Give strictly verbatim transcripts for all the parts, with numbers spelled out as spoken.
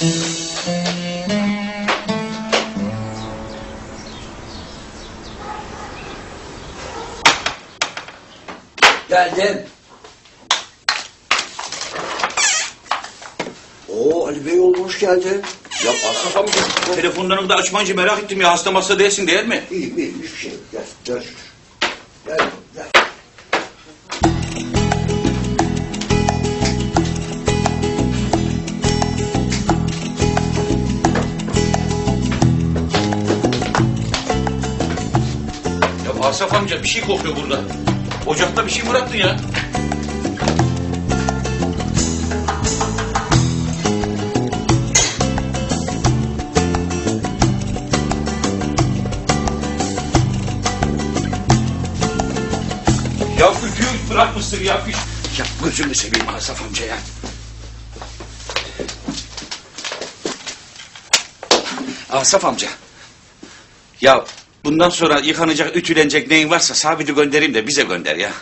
Geldim. Oo Ali Beyoğlu hoş geldin. Ya Asaf amca telefonlarını da açmayınca merak ettim ya, hasta masa değilsin değil mi? İyiyim iyiyim hiçbir şey yok. Gel gel şükür. Gel gel. Ya Asaf amca bir şey kokuyor burada. Ocakta bir şey bıraktın ya. Ya ütüyü bırakmışsın ya. Ya gözünü seveyim Asaf amca ya. Asaf amca. Ya bundan sonra yıkanacak, ütülenecek neyin varsa Sabit'i göndereyim de bize gönder ya.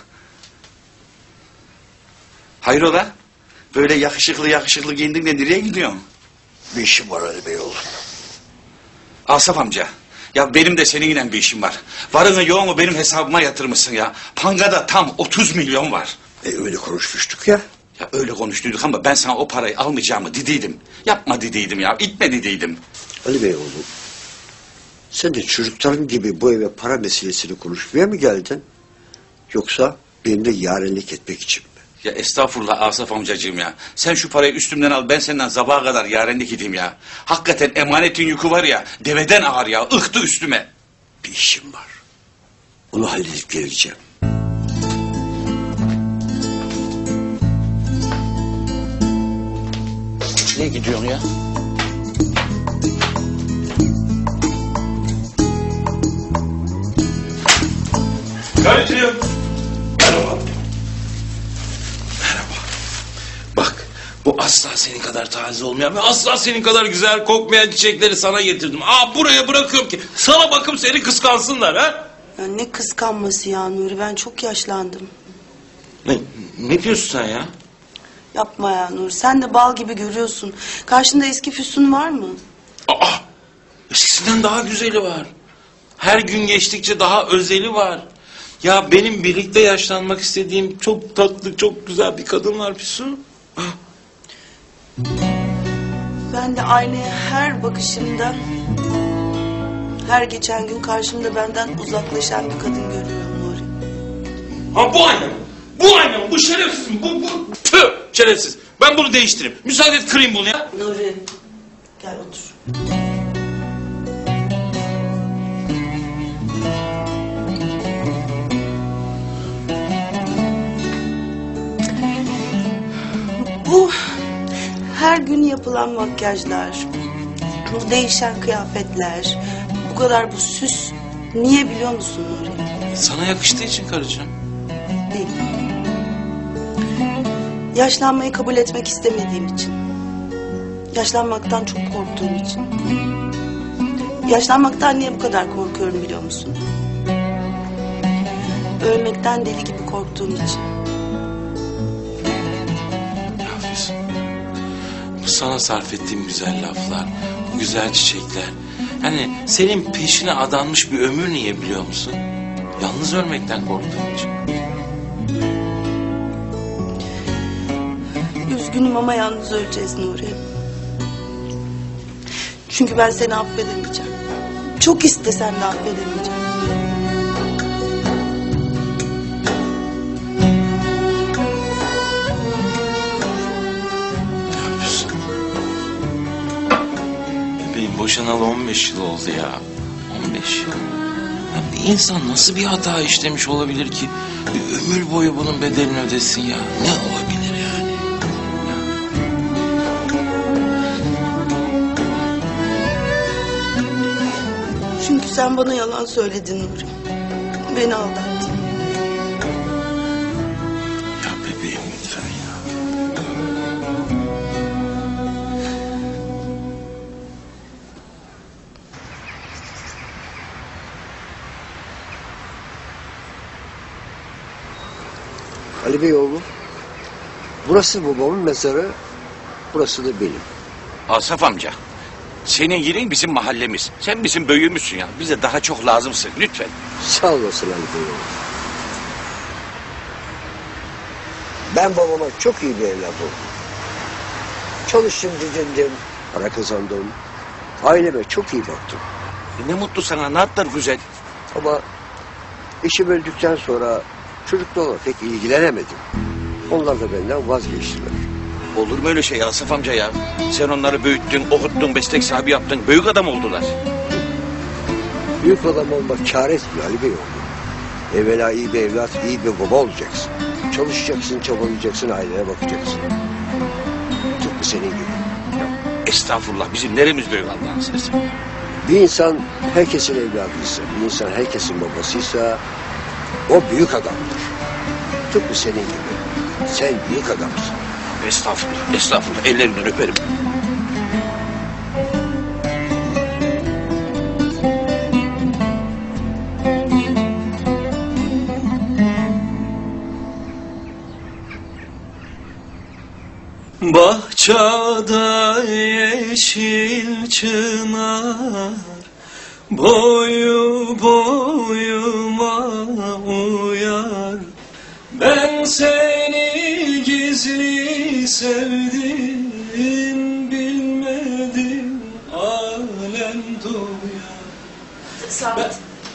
Hayrola? Böyle yakışıklı yakışıklı giyindin de nereye gidiyorsun? Bir işim var Ali Beyoğlu. Asaf amca. Ya benim de seninle bir işim var. Varını yoğunu benim hesabıma yatırmışsın ya. Pangada tam otuz milyon var. E öyle konuşmuştuk ya. Ya öyle konuştuyduk ama ben sana o parayı almayacağımı dediydim. Yapma dediydim ya, itme dediydim. Ali Beyoğlu. Sen de çocukların gibi bu eve para meselesini konuşmaya mı geldin? Yoksa benimle yarenlik etmek için mi? Ya estağfurullah Asaf amcacığım ya. Sen şu parayı üstümden al, ben senden sabaha kadar yarenlik edeyim ya. Hakikaten emanetin yükü var ya, deveden ağır ya, ıhtı üstüme. Bir işim var. Onu halledip geleceğim. Nereye gidiyorsun ya? Karıcığım. Merhaba. Merhaba. Bak, bu asla senin kadar taze olmayan ve asla senin kadar güzel kokmayan çiçekleri sana getirdim. Aa, buraya bırakıyorum ki sana bakıp seni kıskansınlar ha? Ya ne kıskanması ya Nuri, ben çok yaşlandım. Ne, ne diyorsun sen ya? Yapma ya Nuri, sen de bal gibi görüyorsun. Karşında eski Füsun var mı? Aa, eskisinden daha güzeli var. Her gün geçtikçe daha özeli var. Ya benim birlikte yaşlanmak istediğim çok tatlı, çok güzel bir kadın var Füsun. Ben de aynaya her bakışımda, her geçen gün karşımda benden uzaklaşan bir kadın görüyorum Nuri. Ha, bu ayna mı? Bu ayna mı? Bu şerefsiz mi? Bu, bu... Tüh, şerefsiz. Ben bunu değiştireyim. Müsaade et, kırayım bunu ya. Nuri, gel otur. Bu her gün yapılan makyajlar, bu değişen kıyafetler, bu kadar bu süs niye biliyor musun Nuri? Sana yakıştığı için karıcığım. Değil. Yaşlanmayı kabul etmek istemediğim için. Yaşlanmaktan çok korktuğum için. Yaşlanmaktan niye bu kadar korkuyorum biliyor musun? Ölmekten deli gibi korktuğum için. Ya Füsun, bu sana sarf ettiğim güzel laflar, bu güzel çiçekler. Hani senin peşine adanmış bir ömür niye biliyor musun? Yalnız ölmekten korktuğum için. Üzgünüm ama yalnız öleceğiz Nuri. Çünkü ben seni affedemeyeceğim. Çok istesem de affedemeyeceğim. Ya Füsun, bebeğim boşanalı on beş yıl oldu ya. on beş yıl. Ya bir insan nasıl bir hata işlemiş olabilir ki bir ömür boyu bunun bedelini ödesin ya? Ne olabilir yani? Çünkü sen bana yalan söyledin Nuri. Beni aldattın. Ya bebeğim lütfen ya. Ali Beyoğlu. Burası babamın mezarı. Burası da benim. Asaf amca, senin yerin bizim mahallemiz. Sen bizim büyüğümüzsün ya. Bize daha çok lazımsın lütfen. Sağ olasın Ali Bey. Ben babama çok iyi bir evlat oldum. Çalıştım, didindim, para kazandım. Aileme çok iyi baktım. Ne mutlu sana, ne yaptılar güzel. Ama işi böldükten sonra çocuklarla pek ilgilenemedim. Onlar da benden vazgeçtiler. Olur mu öyle şey Asaf amca ya? Sen onları büyüttün, okuttun, meslek sahibi yaptın. Büyük adam oldular. Büyük adam olmak kâr etmiyor Ali Bey oğlum. Evvela iyi bir evlat, iyi bir baba olacaksın. Çalışacaksın, çabalayacaksın, aileye bakacaksın. Tıpkı senin gibi. Estağfurullah, bizim neremiz büyük Allah'ın sesi. Bir insan herkesin evladıysa, bir insan herkesin babasıysa o büyük adamdır. Tıpkı senin gibi. Sen büyük adamsın. Estağfurullah, estağfurullah. Ellerinden öperim. Bahçada yeşil çınar boyu boyuma uyar. Ben seni gizli sevdim, bilmedim alem duyar. Sabit.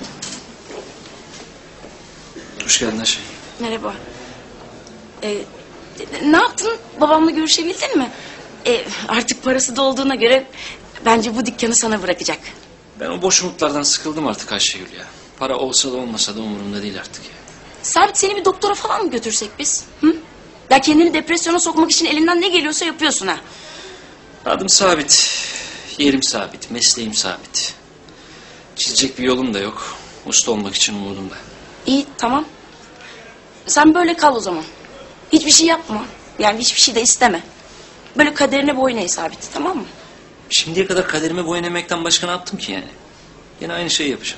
Hoş geldin Ayşe. Merhaba. Ee, ne yaptın? Babamla görüşebildin mi? Ee, artık parası da olduğuna göre bence bu dükkanı sana bırakacak. Ben o boş umutlardan sıkıldım artık Ayşegül ya. Para olsa da olmasa da umurumda değil artık ya. Sabit, seni bir doktora falan mı götürsek biz? Hı? Ya kendini depresyona sokmak için elinden ne geliyorsa yapıyorsun ha. Adım sabit, yerim sabit, mesleğim sabit. Çizecek bir yolum da yok. Usta olmak için umudum da. İyi, tamam. Sen böyle kal o zaman. Hiçbir şey yapma. Yani hiçbir şey de isteme. Böyle kaderine boyun eğ Sabit, tamam mı? Şimdiye kadar kaderime boyun eğmekten başka ne yaptım ki yani? Yine aynı şeyi yapacağım.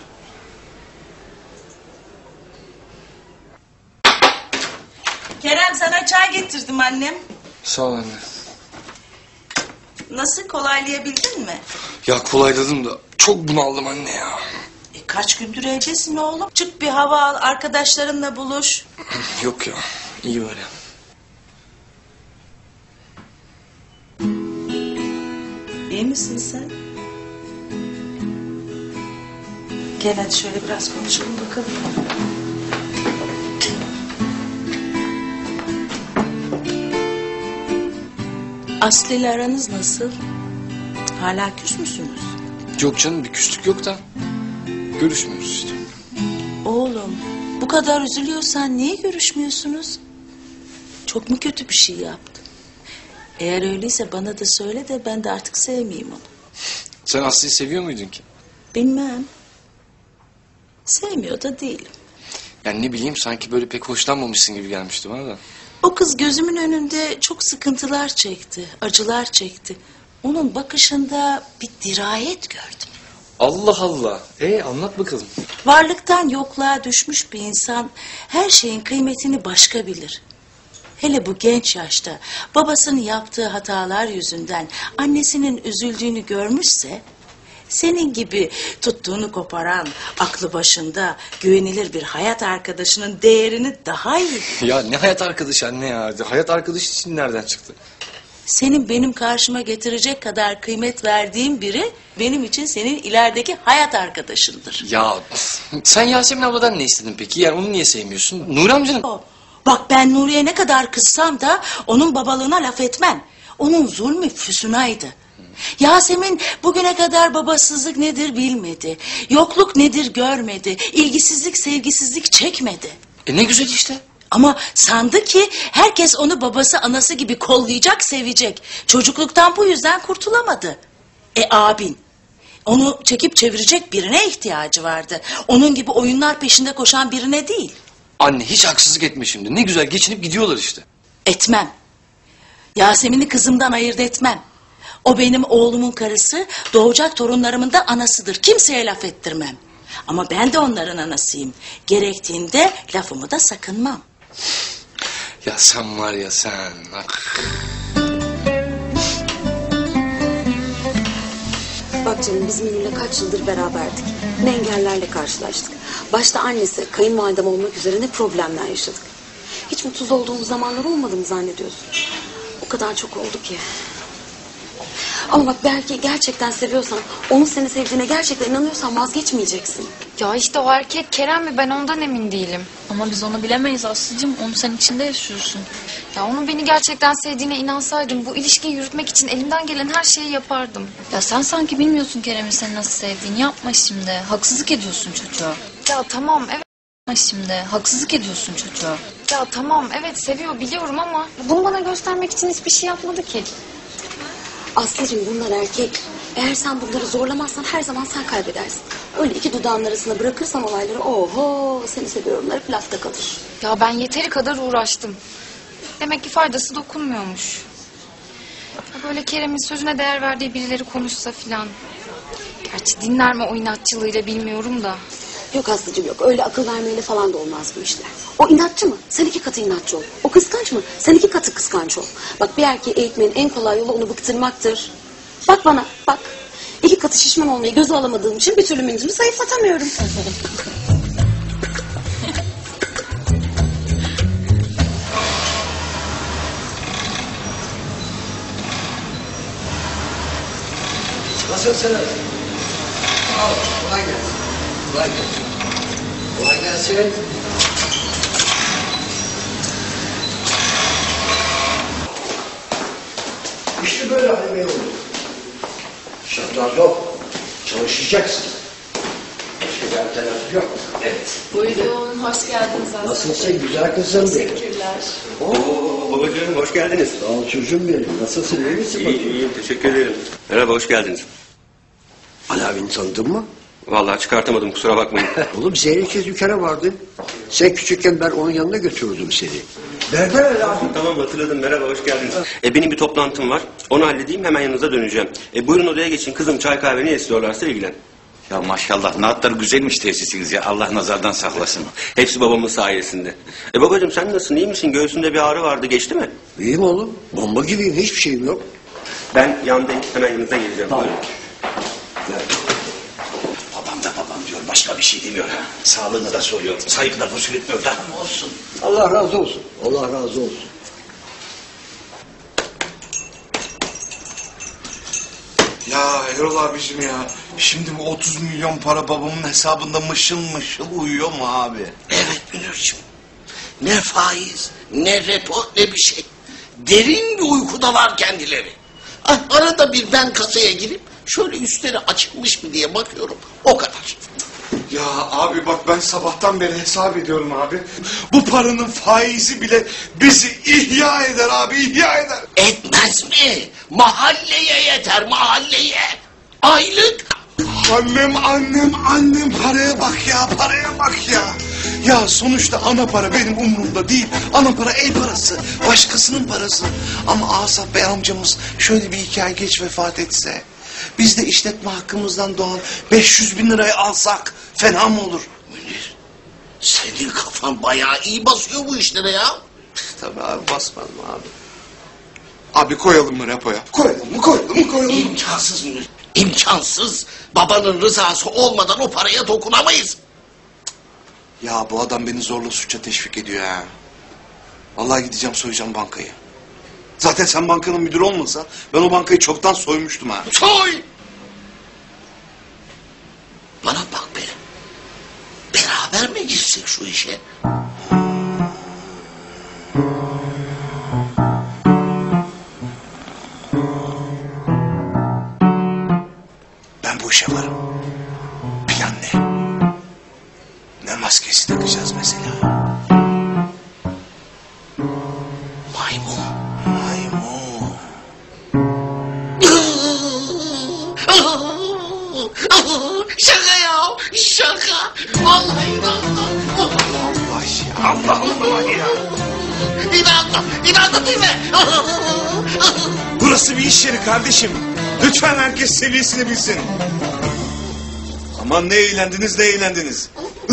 Kerem, sana çay getirdim annem. Sağ ol anne. Nasıl, kolaylayabildin mi? Ya kolayladım da çok bunaldım anne ya. E, kaç gündür evdesin oğlum? Çık bir hava al, arkadaşlarınla buluş. Yok ya, iyi böyle. İyi misin sen? Gel hadi şöyle biraz konuşalım bakalım. Aslı ile aranız nasıl? Hala küs müsünüz? Yok canım, bir küslük yok da görüşmüyoruz işte. Oğlum, bu kadar üzülüyorsan niye görüşmüyorsunuz? Çok mu kötü bir şey yaptın? Eğer öyleyse bana da söyle de ben de artık sevmeyeyim onu. Sen Aslı'yı seviyor muydun ki? Bilmem. Sevmiyor da değilim. Yani ne bileyim, sanki böyle pek hoşlanmamışsın gibi gelmişti bana da. O kız gözümün önünde çok sıkıntılar çekti, acılar çekti. Onun bakışında bir dirayet gördüm. Allah Allah. E anlat bakalım. Varlıktan yokluğa düşmüş bir insan her şeyin kıymetini başka bilir. Hele bu genç yaşta babasının yaptığı hatalar yüzünden annesinin üzüldüğünü görmüşse... senin gibi tuttuğunu koparan, aklı başında güvenilir bir hayat arkadaşının değerini daha iyi bilir. Ya ne hayat arkadaşı anne ya. Hayat arkadaşı için nereden çıktı? Senin benim karşıma getirecek kadar kıymet verdiğim biri... benim için senin ilerideki hayat arkadaşındır. Ya sen Yasemin abladan ne istedin peki? Yani onu niye sevmiyorsun? Nuri amcanın... O, bak ben Nuri'ye ne kadar kızsam da onun babalığına laf etmem. Onun zulmü füsunaydı. Yasemin bugüne kadar babasızlık nedir bilmedi. Yokluk nedir görmedi. İlgisizlik, sevgisizlik çekmedi. E ne güzel işte. Ama sandı ki herkes onu babası anası gibi kollayacak, sevecek. Çocukluktan bu yüzden kurtulamadı. E abin, onu çekip çevirecek birine ihtiyacı vardı. Onun gibi oyunlar peşinde koşan birine değil. Anne hiç haksızlık etme şimdi. Ne güzel geçinip gidiyorlar işte. Etmem. Yasemin'i kızımdan ayırt etmem. O benim oğlumun karısı, doğacak torunlarımın da anasıdır. Kimseye laf ettirmem. Ama ben de onların anasıyım. Gerektiğinde lafımı da sakınmam. Ya sen var ya sen. Ah. Bak canım biz Münir'le kaç yıldır beraberdik. Ne engellerle karşılaştık. Başta annesi, kayınvalidem olmak üzere ne problemler yaşadık. Hiç mutsuz olduğumuz zamanlar olmadı mı zannediyorsun? O kadar çok oldu ki. Ama bak belki gerçekten seviyorsan, onun seni sevdiğine gerçekten inanıyorsan vazgeçmeyeceksin. Ya işte o erkek Kerem mi, ben ondan emin değilim. Ama biz onu bilemeyiz Aslı'cığım. Onu sen içinde yaşıyorsun. Ya onun beni gerçekten sevdiğine inansaydım bu ilişkiyi yürütmek için elimden gelen her şeyi yapardım. Ya sen sanki bilmiyorsun Kerem'in seni nasıl sevdiğini. Yapma şimdi. Haksızlık ediyorsun çocuğa. Ya tamam evet. Yapma şimdi. Haksızlık ediyorsun çocuğa. Ya tamam evet seviyor biliyorum ama bunu bana göstermek için hiçbir şey yapmadı ki. Aslıcığım bunlar erkek. Eğer sen bunları zorlamazsan her zaman sen kaybedersin. Öyle iki dudağın arasında bırakırsan olayları oho seni seviyorumlar hep lafta kalır. Ya ben yeteri kadar uğraştım. Demek ki faydası dokunmuyormuş. Ya böyle Kerem'in sözüne değer verdiği birileri konuşsa filan. Gerçi dinler mi o inatçılığıyla bilmiyorum da. Yok Aslıcığım yok öyle akıl vermeyle falan da olmaz bu işler. O inatçı mı? Sen iki katı inatçı ol. O kıskanç mı? Sen iki katı kıskanç ol. Bak bir erkeği eğitmenin en kolay yolu onu bıktırmaktır. Bak bana bak. İki katı şişman olmayı göze alamadığım için bir türlü mincimi zayıflatamıyorum. Nasılsınız? Al, kolay gelsin. Kolay gelsin. Kolay gelsin. İşte böyle halime olur. Şartlar yok. Çalışacaksın. Başka bir alternatif yok. Evet. Buyurun. Hoş geldiniz Aslı. Nasılsın güzel kızım benim? Teşekkürler. Oo babacığım hoş geldiniz. Sağ ol çocuğum benim. Nasılsın iyi misin İyi, bakayım? iyiyim teşekkür ederim. Merhaba hoş geldiniz. Ali abini tanıdın mı? Vallahi çıkartamadım kusura bakmayın. Oğlum Zeynep'e dükkana vardı. Sen küçükken ben onun yanına götürürdüm seni. Berber Ali abi. Tamam hatırladım merhaba hoş geldiniz. E, benim bir toplantım var. Onu halledeyim hemen yanınıza döneceğim. E, buyurun odaya geçin kızım çay kahve ne istiyorlarsa ilgilen. Ya maşallah ne kadar güzelmiş tesisiniz ya. Allah nazardan saklasın. Hepsi babamın sayesinde. E babacığım sen nasılsın iyi misin? Göğsünde bir ağrı vardı geçti mi? İyiyim oğlum. Bomba gibiyim. Hiçbir şeyim yok. Ben yandayım hemen yanınıza geleceğim. Tamam. Buyurun. Babam da babam diyor. Başka bir şey demiyor ha. Sağlığını da soruyor. Saygı da kusur etmiyor da. Olsun. Allah razı olsun. Allah razı olsun. Ya Erol abicim ya. Şimdi bu otuz milyon para babamın hesabında mışıl mışıl uyuyor mu abi? Evet Münir'cim. Ne faiz, ne repo, ne bir şey. Derin bir uykudalar kendileri. Ah, arada bir ben kasaya girip şöyle üstleri açılmış mı diye bakıyorum. O kadar. Ya abi bak ben sabahtan beri hesap ediyorum abi. Bu paranın faizi bile bizi ihya eder abi, ihya eder. Etmez mi? Mahalleye yeter, mahalleye. Aylık. Annem, annem, annem paraya bak ya, paraya bak ya. Ya sonuçta ana para benim umurumda değil. Ana para el parası, başkasının parası. Ama Asaf Bey amcamız şöyle bir iki ay geç vefat etse... biz de işletme hakkımızdan doğan beş yüz bin lirayı alsak fena mı olur? Münir, senin kafan bayağı iyi basıyor bu işlere ya. Tabii abi basmadım abi. Abi koyalım mı repoya? Koyalım mı koyalım mı koyalım mı? İmkansız Münir, imkansız. Babanın rızası olmadan o paraya dokunamayız. Ya bu adam beni zorla suça teşvik ediyor ha. Vallahi gideceğim soyacağım bankayı. Zaten sen bankanın müdürü olmasan ben o bankayı çoktan soymuştum ha. Soy! Bana bak benim. Beraber mi girsek şu işe? Ben bu işe varım. Plan ne? Ne maskesi takacağız mesela? Maymun. Maymun. Şaka ya, şaka. Vallahi inandım. Allah ya, Allah Allah ya. İnandım, inandım değil mi? Burası bir iş yeri kardeşim. Lütfen herkes seviyesini bilsin. Aman ne eğlendiniz, ne eğlendiniz.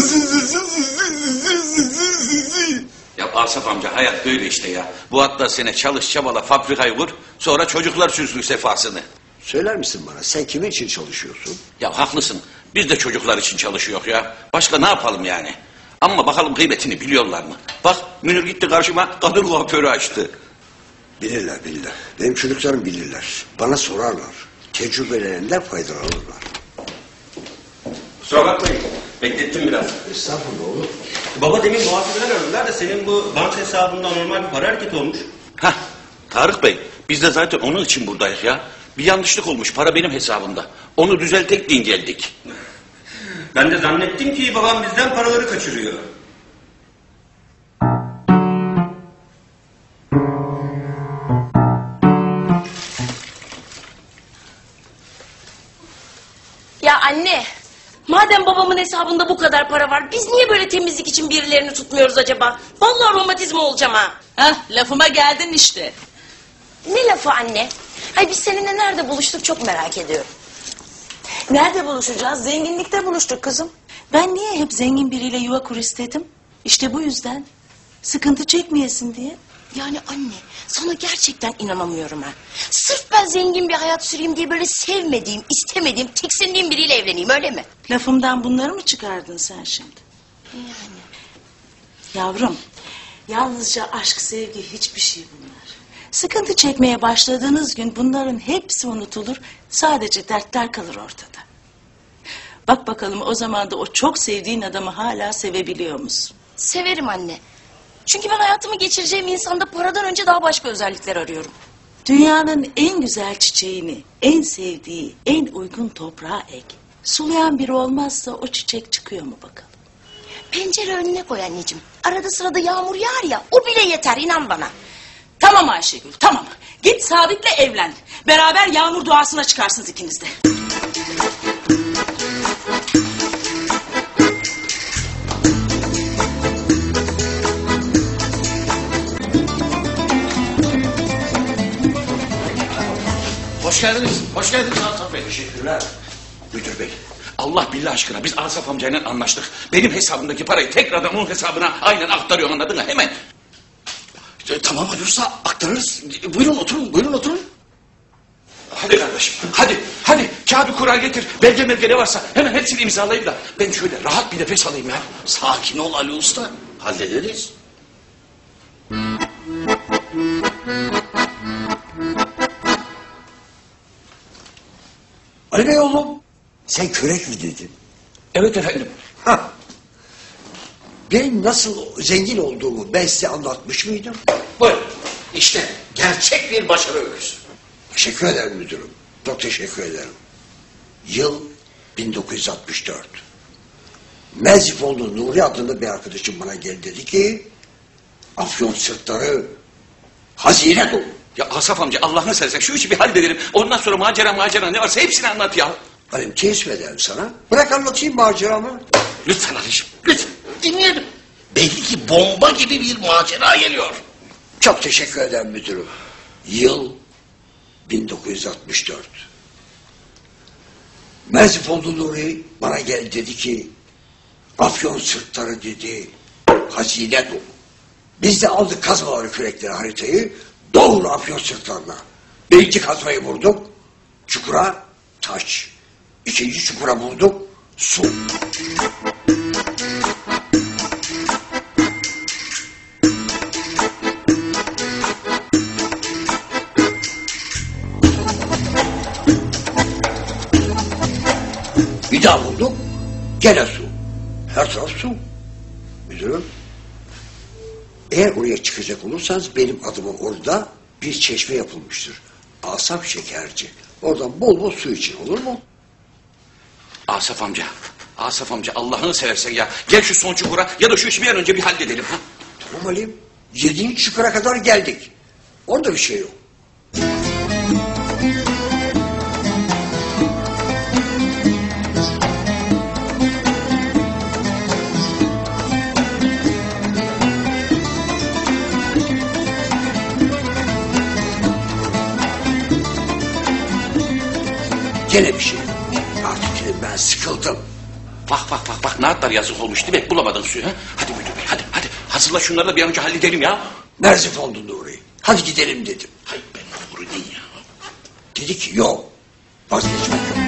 Ya Asaf amca hayat böyle işte ya. Bu hatta sene çalış çabala fabrikayı kur. Sonra çocuklar sürsün sefasını. Söyler misin bana sen kimin için çalışıyorsun? Ya haklısın. Biz de çocuklar için çalışıyor ya. Başka ne yapalım yani? Ama bakalım kıymetini biliyorlar mı? Bak Münir gitti karşıma kadın kuaförü açtı. Bilirler bilirler. Benim çocuklarım bilirler. Bana sorarlar. Tecrübelerinden faydalanırlar. Kusura bakmayın. Beklettim biraz. Estağfurullah oğlum. Baba demin muhasebeden aradılar da senin bu banka hesabında anormal bir para hareketi olmuş. Hah Tarık Bey biz de zaten onun için buradayız ya. Bir yanlışlık olmuş para benim hesabımda. Onu düzeltek diye geldik. Ben de zannettim ki babam bizden paraları kaçırıyor. Ya anne, madem babamın hesabında bu kadar para var, biz niye böyle temizlik için birilerini tutmuyoruz acaba? Vallahi romatizma olacağım ha. Hah, lafıma geldin işte. Ne lafı anne? Ay biz seninle nerede buluştuk çok merak ediyorum. Nerede buluşacağız? Zenginlikte buluştuk kızım. Ben niye hep zengin biriyle yuva kur istedim? İşte bu yüzden. Sıkıntı çekmeyesin diye. Yani anne, sana gerçekten inanamıyorum ha. Sırf ben zengin bir hayat süreyim diye böyle sevmediğim, istemediğim, tiksindiğim biriyle evleneyim öyle mi? Lafımdan bunları mı çıkardın sen şimdi? Yani. Yavrum, yalnızca aşk, sevgi hiçbir şey bunlar. Sıkıntı çekmeye başladığınız gün bunların hepsi unutulur. Sadece dertler kalır ortada. Bak bakalım o zaman da o çok sevdiğin adamı hala sevebiliyor musun? Severim anne. Çünkü ben hayatımı geçireceğim insanda paradan önce daha başka özellikler arıyorum. Dünyanın en güzel çiçeğini, en sevdiği, en uygun toprağa ek. Sulayan biri olmazsa o çiçek çıkıyor mu bakalım? Pencere önüne koy anneciğim. Arada sırada yağmur yağar ya, o bile yeter inan bana. Tamam Ayşegül, tamam. Git Sabit'le evlen. Beraber yağmur duasına çıkarsınız ikiniz de. Hoş geldiniz. Hoş geldiniz Asaf Bey. Teşekkürler. Müdür bey Allah billah aşkına biz Asaf amcayla anlaştık. Benim hesabımdaki parayı tekrardan onun hesabına aynen aktarıyor anladın mı hemen. E, tamam Ali Usta aktarırız. E, buyurun oturun buyurun oturun. Hadi kardeşim hadi hadi kağıdı kurar getir. Belge belge ne varsa hemen hepsini imzalayayım da ben şöyle rahat bir nefes alayım ya. Sakin ol Ali Usta. Hallederiz. Ali Bey oğlum sen körek mi dedin? Evet efendim. Hah. Benim nasıl zengin olduğumu ben size anlatmış mıydım? Buyurun. İşte gerçek bir başarı öyküsü. Teşekkür ederim müdürüm. Çok teşekkür ederim. Yıl bin dokuz yüz altmış dört. Merzifonlu Nuri adında bir arkadaşım bana geldi dedi ki Afyon sırtları hazine dolu. Ya Asaf amca Allah'ını seversen şu işi bir halledelim. Ondan sonra macera macera ne varsa hepsini anlat ya. Halim teessüf ederim sana. Bırak anlatayım maceramı. Lütfen Ali'cim. Lütfen dinleyelim. Belli ki bomba gibi bir macera geliyor. Çok teşekkür ederim müdürüm. Yıl bin dokuz yüz altmış dört. Merzifonlu Nuri bana geldi dedi ki Afyon sırtları dedi hazine dolu. Biz de aldık kazmaları kürekleri haritayı doğru Afyon sırtlarına. Birinci kazmayı vurduk çukura taş. İkinci çukura vurduk su. Bir daha vurduk gene su. Her taraf su. Müdürüm. Eğer oraya çıkacak olursanız benim adıma orada bir çeşme yapılmıştır. Asaf Şekerci. Oradan bol bol su için olur mu? Asaf amca. Asaf amca Allah'ını seversen ya. Gel şu son çukura ya da şu işi bir an önce bir halledelim. Ha? Tamam Halim. Yedinci çukura kadar geldik. Orada bir şey yok. Gene bir şey. Artık dedim ben sıkıldım. Bak bak bak bak ne atlar yazık olmuş demek bulamadın suyu ha. Hadi müdür bey hadi hadi. Hazırla şunları da bir an önce halledelim ya. Merzifonlu Nuri. Hadi gidelim dedim. Hayır ben Nuri değil ya. Dedi ki yok. Vazgeçmek yok.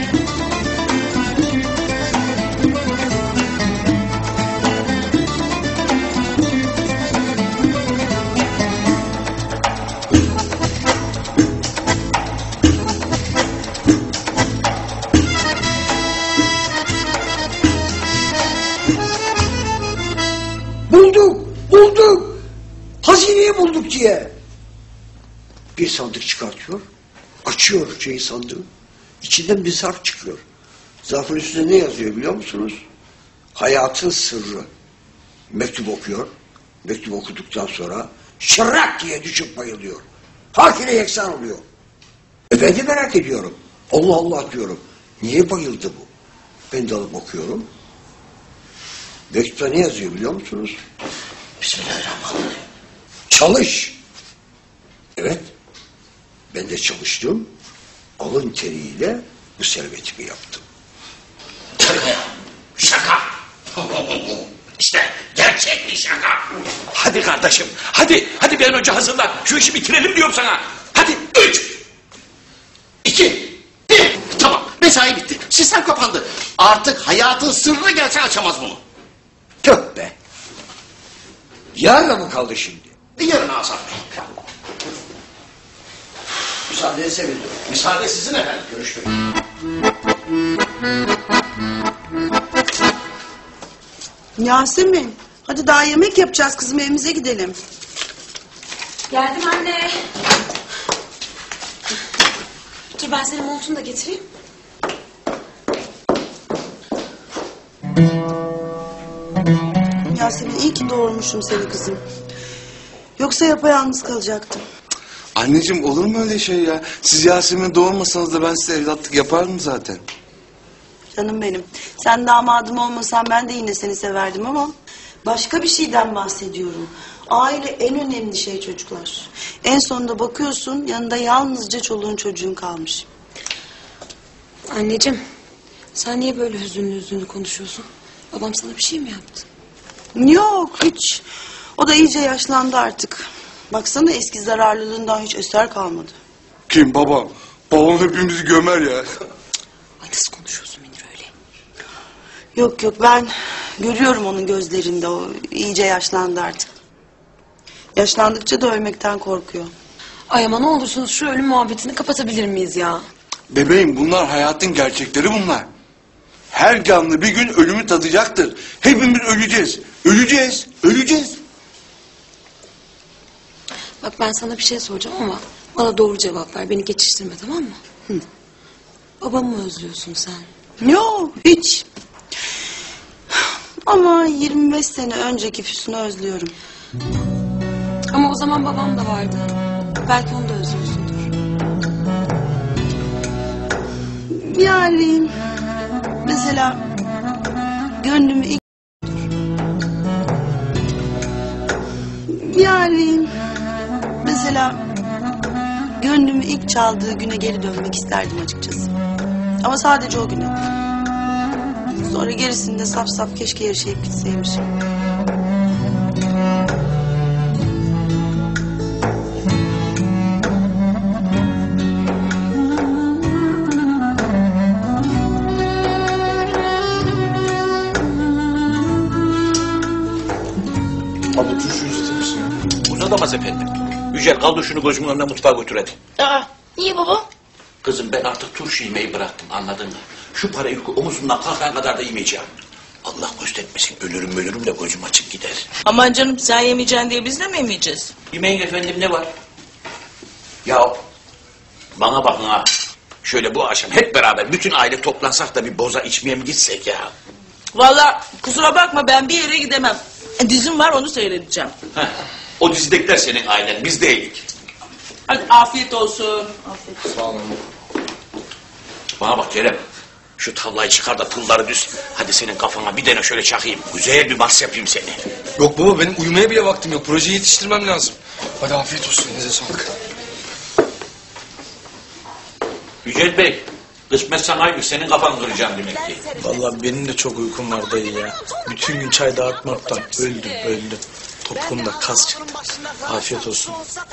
Bulduk, bulduk. Hazineyi bulduk diye. Bir sandık çıkartıyor. Açıyor şeyi sandığı. İçinden bir zarf çıkıyor. Zarfın üstünde ne yazıyor biliyor musunuz? Hayatın sırrı. Mektup okuyor. Mektup okuduktan sonra şırrak diye düşüp bayılıyor. Hakine yeksan oluyor. E ben de merak ediyorum. Allah Allah diyorum. Niye bayıldı bu? Ben de alıp okuyorum. Mektupta ne yazıyor biliyor musunuz? Bismillahirrahmanirrahim. Çalış. Evet. Ben de çalıştım. Alın teriyle bu servetimi yaptım. Tövbe. Şaka. İşte gerçek bir şaka. Hadi kardeşim, hadi, hadi bir an önce hazırla. Şu işi bitirelim diyorum sana. Hadi. Üç. İki. Bir. Tamam. Mesai bitti. Sistem kapandı. Artık hayatın sırrına gelse açamaz bunu. Tüh be. Yarına mı kaldı şimdi? Yarın Asaf Bey. Müsaadenizi sevindim. Müsaade sizin efendim. Görüşmek. Yasemin, hadi daha yemek yapacağız kızım, evimize gidelim. Geldim anne. Dur ben senin montunu da getireyim. Yasemin iyi ki doğurmuşum seni kızım. Yoksa yapayalnız kalacaktım. Anneciğim olur mu öyle şey ya? Siz Yasemin'i doğurmasanız da ben size evlatlık yapardım zaten. Canım benim. Sen damadım olmasan ben de yine seni severdim ama başka bir şeyden bahsediyorum. Aile en önemli şey çocuklar. En sonunda bakıyorsun yanında yalnızca çoluğun çocuğun kalmış. Anneciğim sen niye böyle hüzünlü hüzünlü konuşuyorsun? Babam sana bir şey mi yaptı? Yok hiç. O da iyice yaşlandı artık. Baksana eski zararlılığından hiç eser kalmadı. Kim babam? Babam hepimizi gömer ya. Ay nasıl konuşuyorsun Münir öyle? Yok yok ben görüyorum onun gözlerinde, o iyice yaşlandı artık. Yaşlandıkça da ölmekten korkuyor. Ay ama ne olursunuz şu ölüm muhabbetini kapatabilir miyiz ya? Bebeğim bunlar hayatın gerçekleri bunlar. Her canlı bir gün ölümü tadacaktır. Hepimiz öleceğiz. Öleceğiz. Öleceğiz. Bak ben sana bir şey soracağım ama bana doğru cevap ver. Beni geçiştirme tamam mı? Hı. Babamı mı özlüyorsun sen? Yok hiç. Ama yirmi beş sene önceki Füsun'u özlüyorum. Ama o zaman babam da vardı. Belki onu da özlüyorsundur. Yani mesela gönlümü ilk... Yani mesela gönlümü ilk çaldığı güne geri dönmek isterdim açıkçası. Ama sadece o güne. Sonra gerisinde saf saf keşke yaşayıp gitseymişim. Abla turşu ister misin? Uzatamaz efendim. Yücel kaldır şunu gözümün önüne mutfağa götür hadi. Aa, niye baba? Kızım ben artık turşu yemeyi bıraktım anladın mı? Şu para yükü omuzumdan kalkan kadar da yemeyeceğim. Allah göstermesin ölürüm ölürüm de gözüm açık gider. Aman canım sen yemeyeceksin diye biz de mi yemeyeceğiz? Yemeğin efendim ne var? Ya bana bakın ha. Şöyle bu akşam hep beraber bütün aile toplansak da bir boza içmeye mi gitsek ya? Vallahi kusura bakma ben bir yere gidemem. Dizim var onu seyredeceğim. Heh, o dizidekiler senin ailen biz değilik. Hadi afiyet olsun. Afiyet olsun. Sağ olun. Bana bak Kerem. Şu tavlayı çıkar da pulları düz. Hadi senin kafana bir tane şöyle çakayım. Güzel bir mars yapayım seni. Yok baba benim uyumaya bile vaktim yok. Projeyi yetiştirmem lazım. Hadi afiyet olsun. Elinize sağlık. Yücel Bey. Kısmet sanaymış. Senin kafanı kıracağım demek ki. Vallahi benim de çok uykum var dayı ya. Bütün gün çay dağıtmaktan öldüm öldüm. Topuğumda kas çıktı. Afiyet olsun.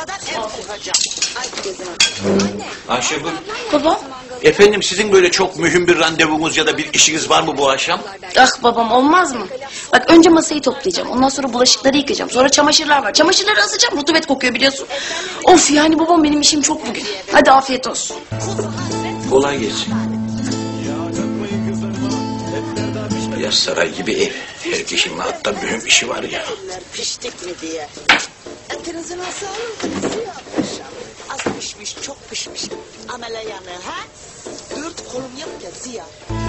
Ayşe buyur. Babam? Efendim sizin böyle çok mühim bir randevunuz ya da bir işiniz var mı bu akşam? Ah babam olmaz mı? Bak önce masayı toplayacağım. Ondan sonra bulaşıkları yıkayacağım. Sonra çamaşırlar var. Çamaşırları asacağım. Rutubet kokuyor biliyorsun. Of yani babam benim işim çok bugün. Hadi afiyet olsun. Kolay gelsin. Ya saray gibi ev. Herkesin hatta mühim işi var ya. Piştik mi diye. Etinizi nasıl alın? Az pişmiş, çok pişmiş. Amele yanı ha? Dört kolum yap ya Ziya.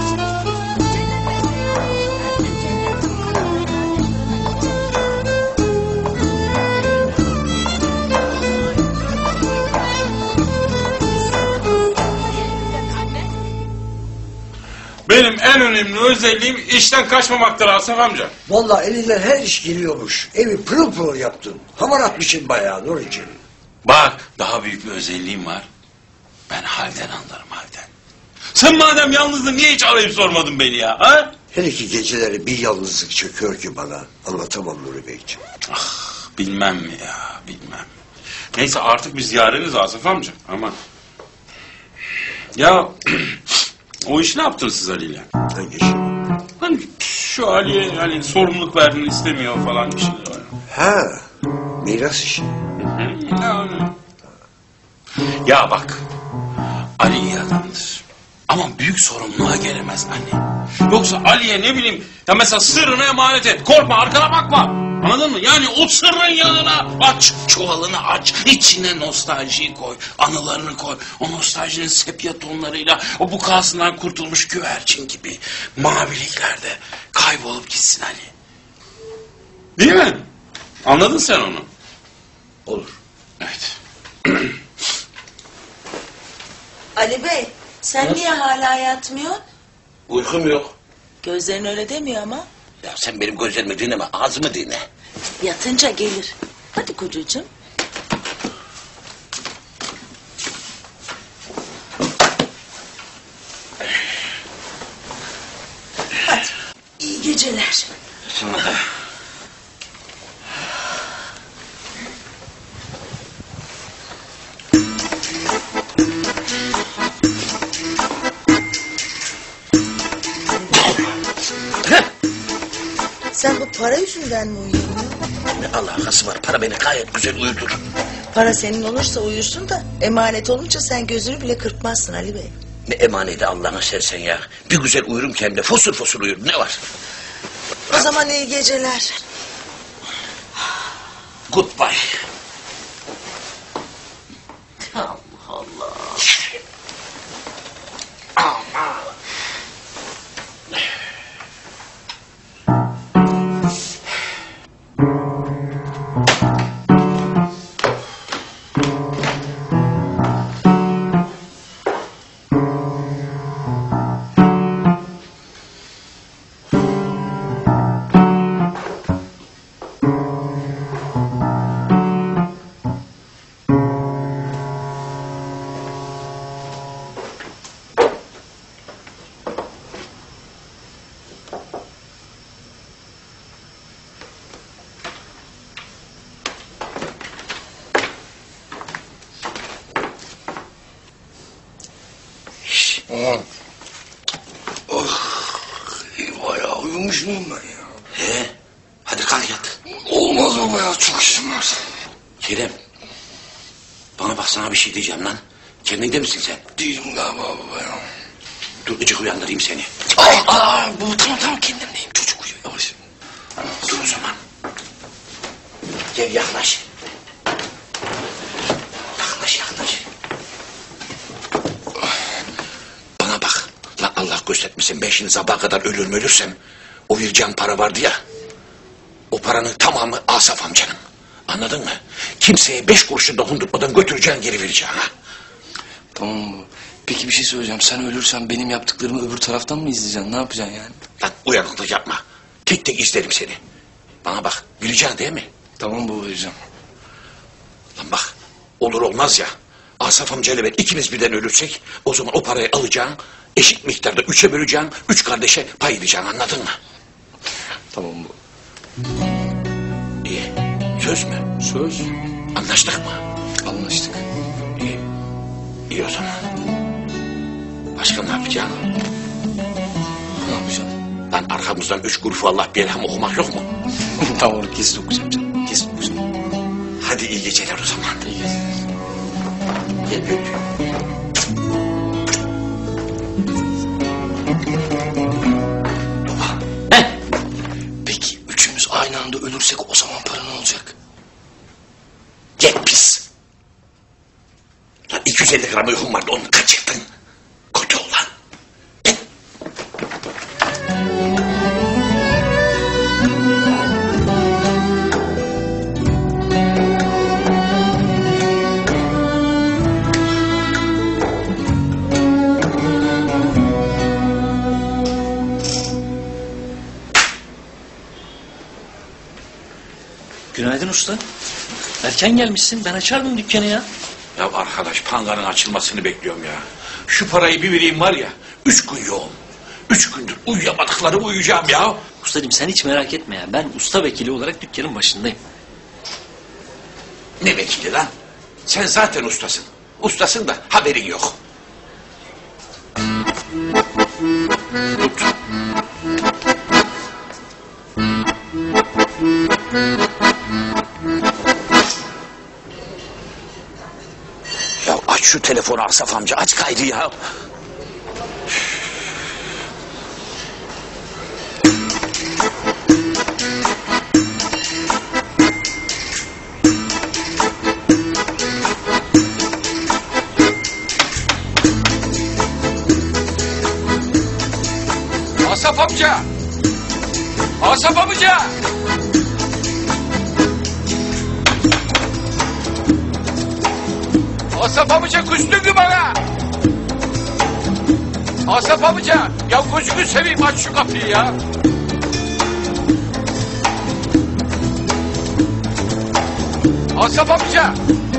Benim en önemli özelliğim işten kaçmamaktır Asaf amca. Vallahi elinden her iş geliyormuş. Evi pırıl pırıl yaptın. Hamar atmışsın bayağı Nur için. Bak daha büyük bir özelliğim var. Ben halden anlarım halden. Sen madem yalnızdın niye hiç arayıp sormadın beni ya? Ha? Her iki geceleri bir yalnızlık çöküyor ki bana. Anlatamam Nuri Beyciğim. Ah, bilmem mi ya bilmem. Neyse artık biz yareniz Asaf amca ama... Ya o işi ne yaptınız siz Ali'yle? Hangi işi? Hani şu Ali'ye hani sorumluluk verdiğini istemiyor falan bir şeyler var. Ha, miras işi. Yani. Ya bak, Ali iyi adamdır. Ama büyük sorumluluğa gelemez anne. Yoksa Ali'ye ne bileyim, ya mesela sırrını emanet et, korkma arkana bakma. Anladın mı? Yani o sırrın yanına aç, çuvalını aç, içine nostaljiyi koy, anılarını koy. O nostaljinin sepya tonlarıyla o bukasından kurtulmuş güvercin gibi maviliklerde kaybolup gitsin Ali. Değil mi? Anladın sen onu? Olur. Evet. Ali Bey, sen niye hala yatmıyorsun? Uykum yok. Gözlerin öyle demiyor ama. Ya sen benim gözlerimi dinleme, ağzımı dinle. Yatınca gelir. Hadi kocacığım. Hadi. İyi geceler. Sana da. Sen bu para yüzünden mi uyuyorsun? Ne alakası var? Para beni gayet güzel uyutur. Para senin olursa uyursun da emanet olunca sen gözünü bile kırpmazsın Ali Bey. Ne emaneti Allah'ını sersen ya. Bir güzel uyurum ki hem de fosur fosur uyurum. Ne var? O zaman iyi geceler. Goodbye. Allah Allah. Aman. Aman. Oh, bayağı uyumuş muyum ben ya? He? Hadi kalk yat. Olmaz ama ya, çok işim var. Kerem. Bana bak sana bir şey diyeceğim lan. Kendinde misin sen? Değilim galiba baba ya. Dur ıcık uyandırayım seni. Aa, aa, bu tamam tamam kendimdeyim. Çocuk uyuyor yavaş. Dur o zaman. Gel yaklaş. Yaklaş yaklaş. Bana bak. La Allah göstermesin ben şimdi sabaha kadar ölür mü ölürsem o vereceğim para vardı ya. O paranın tamamı Asaf amcanın. Anladın mı? Kimseye beş kuruşu dokundurmadan götüreceğin geri vereceğim ha. Tamam mı? Peki bir şey söyleyeceğim. Sen ölürsen benim yaptıklarımı öbür taraftan mı izleyeceksin? Ne yapacaksın yani? Lan uyanıklık yapma. Tek tek izlerim seni. Bana bak bileceksin değil mi? Tamam baba vereceğim. Lan bak olur olmaz ya. Asaf amcayla ben ikimiz birden ölürsek o zaman o parayı alacaksın. Eşit miktarda üçe böleceksin. Üç kardeşe pay edeceksin anladın mı? Tamam bu. İyi Söz mü? Söz. Anlaştık mı? Anlaştık. İyi. İyi o zaman. Başka ne yapacaksın? Ne yapacağım? Lan arkamızdan üç kuruş Allah bir elham okumak yok mu? Tamam kesin okuyacağım canım. Kesin okuyacağım. Hadi iyi geceler o zaman. İyi geceler. Gel öp. Peki üçümüz aynı anda ölürsek o zaman para ne olacak? Gel pis. Lan iki yüz elli gram uykum vardı onu kaçırdın. Kötü ol lan. Gel. Günaydın usta. Erken gelmişsin. Ben açardım dükkanı ya. Ya arkadaş panganın açılmasını bekliyorum ya. Şu parayı bir vereyim var ya. Üç gün yoğun. Üç gündür uyuyamadıkları uyuyacağım ya. Ustacığım sen hiç merak etme ya. Ben usta vekili olarak dükkanın başındayım. Ne vekili lan? Sen zaten ustasın. Ustasın da haberin yok. Tut. Ya aç şu telefonu Asaf amca, aç kaydı ya. Asaf amca! Asaf amca! Asaf amca küstün mü bana? Asaf amca! Ya gözünü seveyim aç şu kapıyı ya! Asaf amca!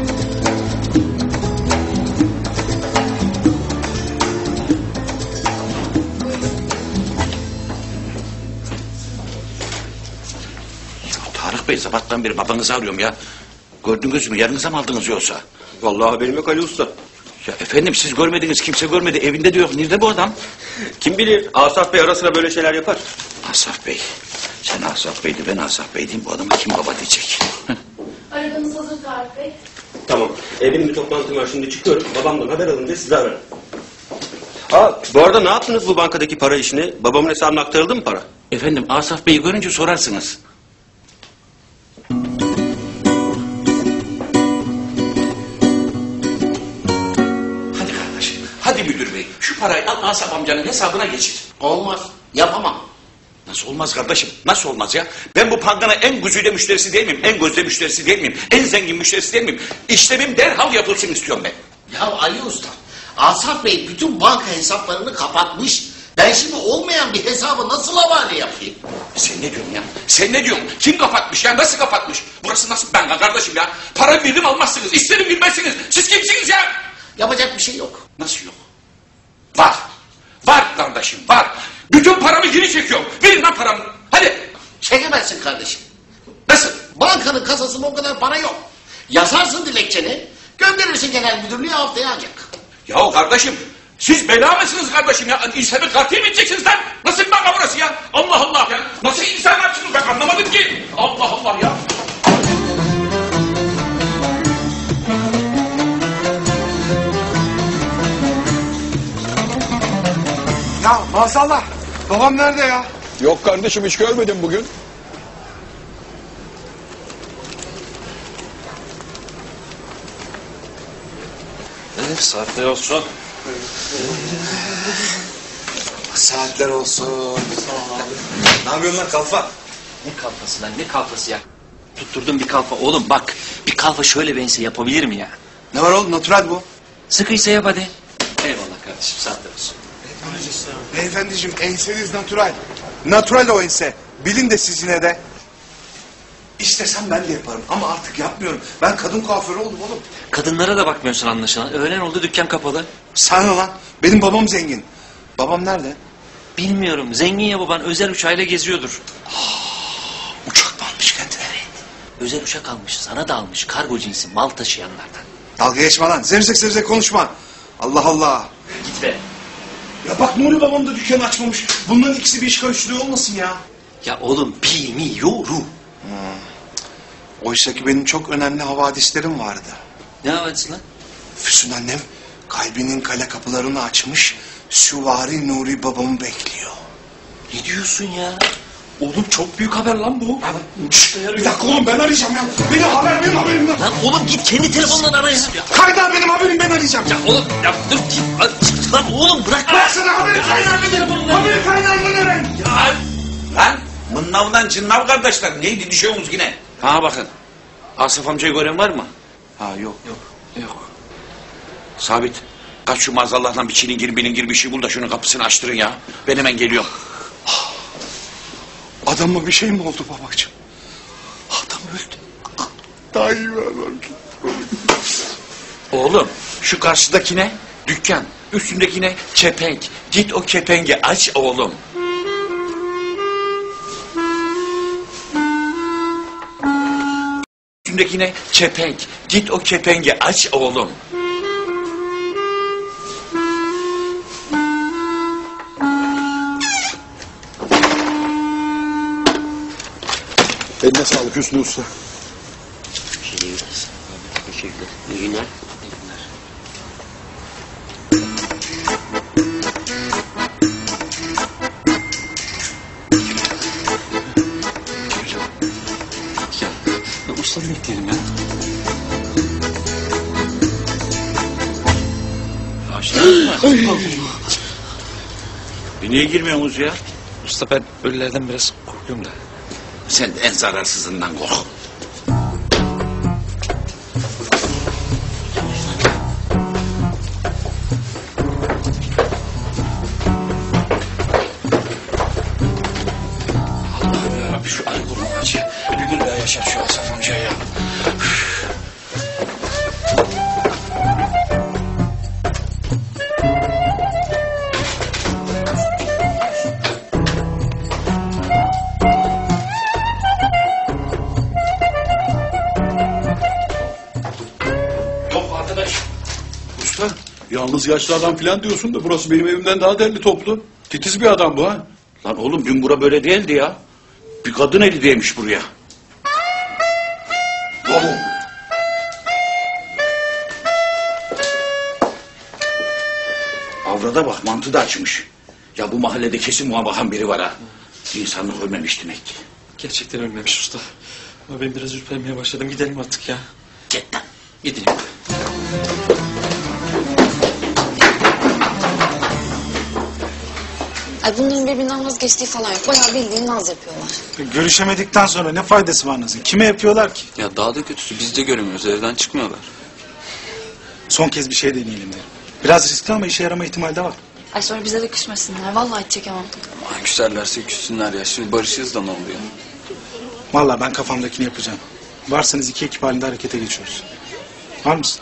Tarık Bey sabahtan beri babanızı arıyorum ya. Gördünüz mü? Yanınıza mı aldınız yoksa? Vallahi haberim yok Ali Usta. Ya efendim siz görmediniz, kimse görmedi. Evinde de yok. Nerede bu adam? Kim bilir Asaf Bey ara sıra böyle şeyler yapar. Asaf Bey. Sen Asaf Bey'di, ben Asaf Bey diyeyim. Bu adama kim baba diyecek? Aradığınız hazır Tarık Bey. Tamam. E, benim bir toplantım var şimdi çıkıyorum. Babamdan haber alınca sizi ararım. Aa, bu arada ne yaptınız bu bankadaki para işini? Babamın hesabına aktarıldı mı para? Efendim Asaf Bey'i görünce sorarsınız. Hadi kardeşim, hadi müdür bey. Şu parayı al Asaf amcanın hesabına geçir. Olmaz. Yapamam. Nasıl olmaz kardeşim? Nasıl olmaz ya? Ben bu pangana en güzide müşterisi değil miyim? En gözde müşterisi değil miyim? En zengin müşterisi değil miyim? İşlemim derhal yapılsın istiyorum ben. Ya Ali Usta, Asaf Bey bütün banka hesaplarını kapatmış. Ben şimdi olmayan bir hesabı nasıl havale yapayım? Sen ne diyorsun ya? Sen ne diyorsun? Kim kapatmış ya? Nasıl kapatmış? Burası nasıl banka kardeşim ya? Para verdim almazsınız. İsterim bilmezsiniz. Siz kimsiniz ya? Yapacak bir şey yok. Nasıl yok? Var. Var kardeşim var. Bütün paramı geri çekiyorum. Verin lan paramı. Hadi. Çekemezsin kardeşim. Nasıl? Bankanın kasasında o kadar para yok. Yazarsın dilekçeni, gönderirsin genel müdürlüğe haftaya ancak. Ya kardeşim siz bela mısınız kardeşim ya? İnsanı katil mi edeceksiniz lan? Nasıl bir banka burası ya? Allah Allah ya. Nasıl insanlarsınız ben anlamadım ki. Allah Allah ya. Ya maazallah. Babam nerede ya? Yok kardeşim hiç görmedim bugün. Evet saatler olsun. Saatler olsun. Ne yapıyorsun lan kalfa? Ne kalfası lan ne kalfası ya? Tutturdum bir kalfa. Oğlum bak bir kalfa şöyle bense yapabilir mi ya? Ne var oğlum natural bu. Sıkıysa yap hadi. Eyvallah kardeşim saatler olsun. Beyefendiciğim enseniz natural. Natural o ense. Bilin de siz yine de. İstesem ben de yaparım ama artık yapmıyorum. Ben kadın kuaförü oldum oğlum. Kadınlara da bakmıyorsun anlaşılan. Öğlen oldu dükkan kapalı. Sana lan. Benim babam zengin. Babam nerede? Bilmiyorum. Zengin ya baban özel uçağıyla geziyordur. Uçak mı almış kendine? özel uçak almış. Sana da almış. Kargo cinsi mal taşıyanlardan. Dalga geçme lan. Zevzek zevzek konuşma. Allah Allah. Git be. Ya bak Nuri babam da dükkan açmamış. Bunların ikisi bir iş karıştırıyor olmasın ya. Ya oğlum bilmiyorum. Hmm. Oysa ki benim çok önemli havadislerim vardı. Ne havadis lan? Füsun annem kalbinin kale kapılarını açmış. Süvari Nuri babamı bekliyor. Ne diyorsun ya? Oğlum çok büyük haber lan bu. Şşş, bir dakika oğlum ben arayacağım ya. Benim haber benim haberim lan. Lan oğlum git kendi telefonundan arayasın ya. Kaynar benim haberim ben arayacağım. Ya oğlum ya dur git. Lan oğlum bırak. Ben sana haberi kaynar mı telefonundan? Haberi kaynar mı neren? Ya lan mınnavdan cınnav kardeşler neydi düşüyorsunuz yine? Ha bakın Asaf amcayı gören var mı? Ha yok. Yok. Yok. Sabit kaç şu maazallahla bir çilingir bilingir bir şey bul da şunun kapısını açtırın ya. Ben hemen geliyorum. Adama bir şey mi oldu babacığım? Adam öldü. Daha iyi ver Oğlum şu karşıdakine dükkan, üstündekine kepenk. Git o kepengi aç oğlum. Üstündekine kepenk. Git o kepengi aç oğlum. Eline sağlık Hüsnü Usta. Teşekkürler. İyi günler. Ya ustaны bekleyelim ya. E niye girmiyorsunuz ya? Usta ben ölülerden biraz korkuyorum da. Sen de en zararsızından kork. Allah'ım yarabbim şu ayı burnu acı. Bir gün daha yaşar şu Asaf amca ya. Usta yalnız yaşlı adam falan diyorsun da burası benim evimden daha derli toplu. Titiz bir adam bu ha. Lan oğlum dün bura böyle değildi ya. Bir kadın eli değmiş buraya. Oğlum. Avrada bak mantı da açmış. Ya bu mahallede kesin muha bakan biri var ha. İnsanlık ölmemiş demek ki. Gerçekten ölmemiş usta. Ama ben biraz ürpermeye başladım. Gidelim artık ya. Git lan. Gidelim. Ay bunların birbirinden vazgeçtiği falan yok. Bayağı bildiğin naz yapıyorlar. Görüşemedikten sonra ne faydası var Naz'ın? Kime yapıyorlar ki? Ya daha da kötüsü biz de göremiyoruz. Evden çıkmıyorlar. Son kez bir şey deneyelim derim. Biraz riskli ama işe yarama ihtimali de var. Ay sonra bize de küsmesinler. Vallahi hiç çekemem. Ay küserlerse küssünler ya. Şimdi barışırız da ne oluyor? Vallahi ben kafamdakini yapacağım. Varsanız iki ekip halinde harekete geçiyoruz. Var mısın?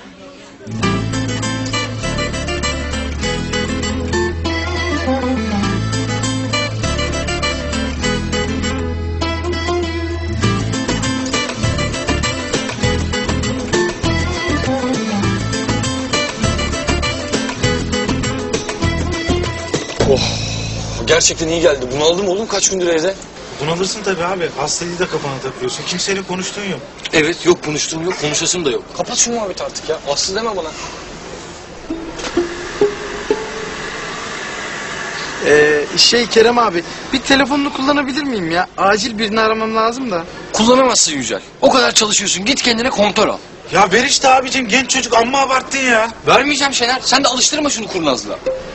Oh, gerçekten iyi geldi. Bunaldım oğlum kaç gündür evde. Bunalırsın tabii abi. Hastayı da kafana takıyorsun. Kimseyle konuştuğun yok. Evet yok konuştuğum yok konuşasım da yok. Kapat şu muhabbeti artık ya. Aslı deme bana. Ee, şey Kerem abi bir telefonunu kullanabilir miyim ya? Acil birini aramam lazım da. Kullanamazsın Yücel. O kadar çalışıyorsun git kendine kontör al. Ya ver işte abicim genç çocuk amma abarttın ya. Vermeyeceğim Şener. Sen de alıştırma şunu kurnazlığa.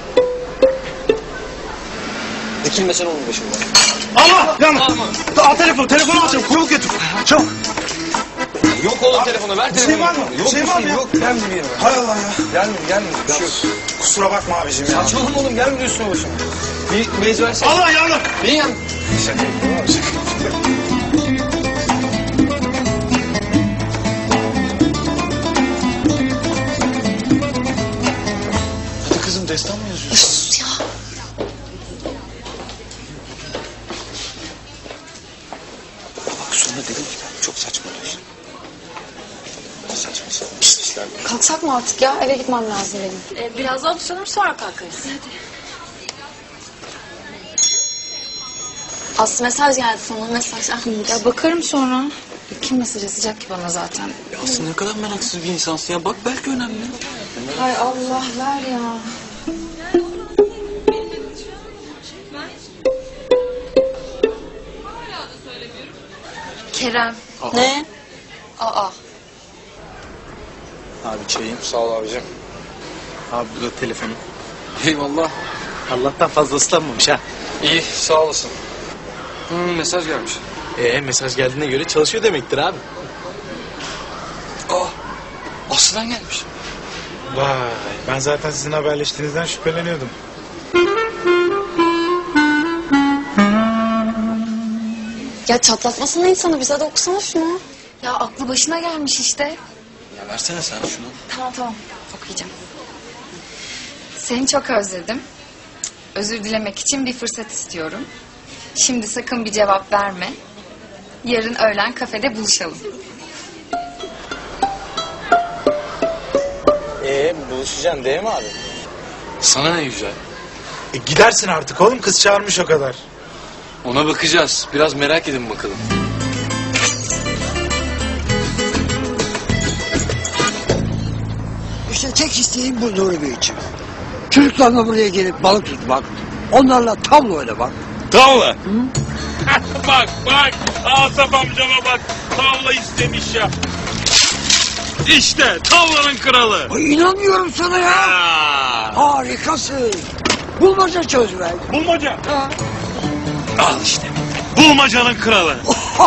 Dikilme sen oğlum başımdan. Allah! Yanma! Al telefonu, telefonu al çabuk, çabuk götür. Çabuk. Yok oğlum telefonu, ver telefonu. Şey var mı? Yok Şey var mı ya? Yok, gelmedi bir yere. Hay Allah ya. Gelmedi, gelmedi. Bir şey yok. Kusura bakma abicim ya. Saçmalama oğlum, gelmedi üstüne başıma. Bir bez versene. Allah yandım. Neyi yandı? Şaka yapıyorum, şaka yapıyorum. Hadi kızım destan mı yazıyorsun? Sus ya. Bak sonra dedim ki çok saçma. mı artık ya? Eve gitmem lazım benim. Ee, biraz daha tutalım sonra kalkarız. Hadi. Aslı mesaj geldi sana, mesaj. Ah, ya bakarım sonra. Kim mesaj yazacak ki bana zaten? Ya Aslı ne kadar meraksız bir insansın ya. Bak belki önemli. Hay Allah ver ya. Kerem. Ne? Aa. Abi çayım. Sağ ol abicim. Abi bu da telefonum. Eyvallah. Allah'tan fazla ıslanmamış ha. İyi sağ olasın. Hmm, mesaj gelmiş. Ee, mesaj geldiğine göre çalışıyor demektir abi. Aa, Aslı'dan gelmiş. Vay, ben zaten sizin haberleştiğinizden şüpheleniyordum. Ya çatlatmasana insanı, bize de okusana şunu. Ya aklı başına gelmiş işte. Ya versene sen şunu. Tamam tamam okuyacağım. Seni çok özledim. Özür dilemek için bir fırsat istiyorum. Şimdi sakın bir cevap verme. Yarın öğlen kafede buluşalım. Ee, buluşacaksın değil mi abi? Sana ne güzel. E, gidersin artık oğlum, kız çağırmış o kadar. Ona bakacağız. Biraz merak edin bakalım. İşte tek isteğim bu Nuri Beyciğim. Çocuklarla buraya gelip balık tutmak, onlarla tavla oynamak. Tavla? Bak bak, Asaf amcama bak, tavla istemiş ya. İşte tavlanın kralı. Ay, inanmıyorum sana ya. Ha. Harikasın. Bulmaca çözmek. Bulmaca? Ha. Al işte. Bulmacanın kralı.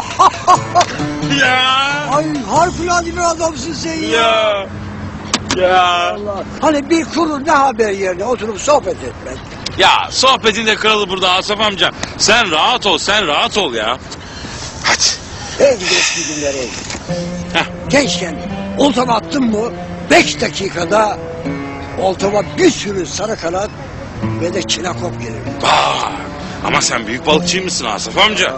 Ya. Ay harikulade bir adamsın sen ya. Ya. Ya. Allah. Hani bir kuru ne haber yerine oturup sohbet etmek. Ya sohbetin de kralı burada Asaf amca. Sen rahat ol, sen rahat ol ya. Hadi. En eski günlere. Gençken oltama attım mı beş dakikada oltama bir sürü sarı kanat ve de çinakop gelir. Aa, ama sen büyük balıkçıymışsın Asaf amca.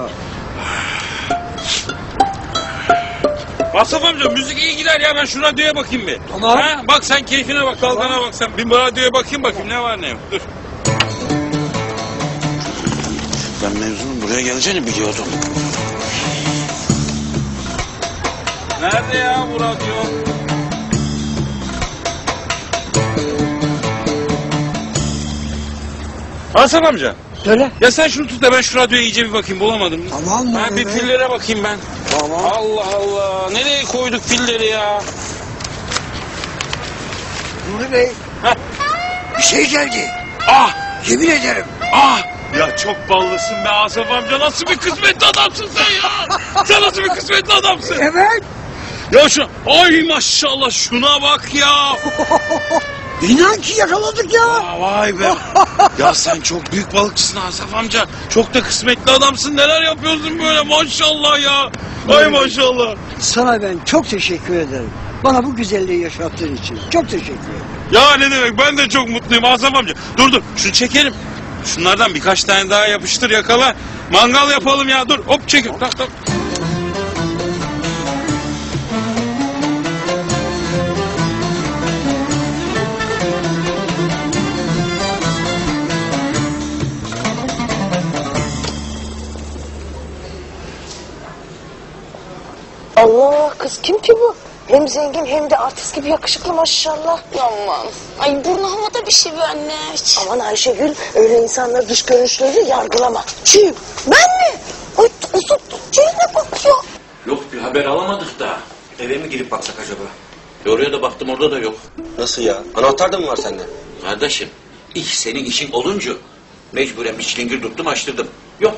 Asaf amca müzik iyi gider ya, ben şu radyoya bakayım bir. Tamam. Ha, bak sen keyfine bak, dalgana bak sen. Bir radyoya bakayım bakayım ne var ne yok. Dur. Ben mevzunun buraya geleceğini biliyordum. Nerede ya bu radyo? Asaf amca. Söyle. Ya sen şunu tut da ben şu radyoya iyice bir bakayım, bulamadım. Tamam mı? Ha, bir pillere bakayım ben. Tamam. Allah Allah. Nereye koyduk pilleri ya? Nuri Bey. Heh. Bir şey geldi. Ah. Yemin ederim. Ah. Ya çok ballısın be Asaf amca. Nasıl bir kısmetli adamsın sen ya? Sen nasıl bir kısmetli adamsın? Evet. Ya şu, ay maşallah şuna bak ya. İnan ki yakaladık ya. Aa, vay be. Ya sen çok büyük balıkçısın Asaf amca. Çok da kısmetli adamsın. Neler yapıyorsun böyle maşallah ya. Ay maşallah. Sana ben çok teşekkür ederim. Bana bu güzelliği yaşattığın için. Çok teşekkür ederim. Ya ne demek, ben de çok mutluyum Asaf amca. Dur dur şunu çekelim. Şunlardan birkaç tane daha yapıştır, yakala. Mangal yapalım ya, dur hop çekin. Tak tak. Allah, kız kim ki bu? Hem zengin hem de artist gibi yakışıklı maşallah. Aman. Ay burnu havada bir şey be anne. Aman Ayşegül, öyle insanları dış görünüşleriyle yargılama. Çiğ, ben mi? Ay uzun ne bakıyor? Yok, bir haber alamadık da. Eve mi girip baksak acaba? Oraya da baktım, orada da yok. Nasıl ya? Anahtar da mı var sende? Kardeşim, iş senin işin olunca mecburen bir çilingir tuttum, açtırdım. Yok.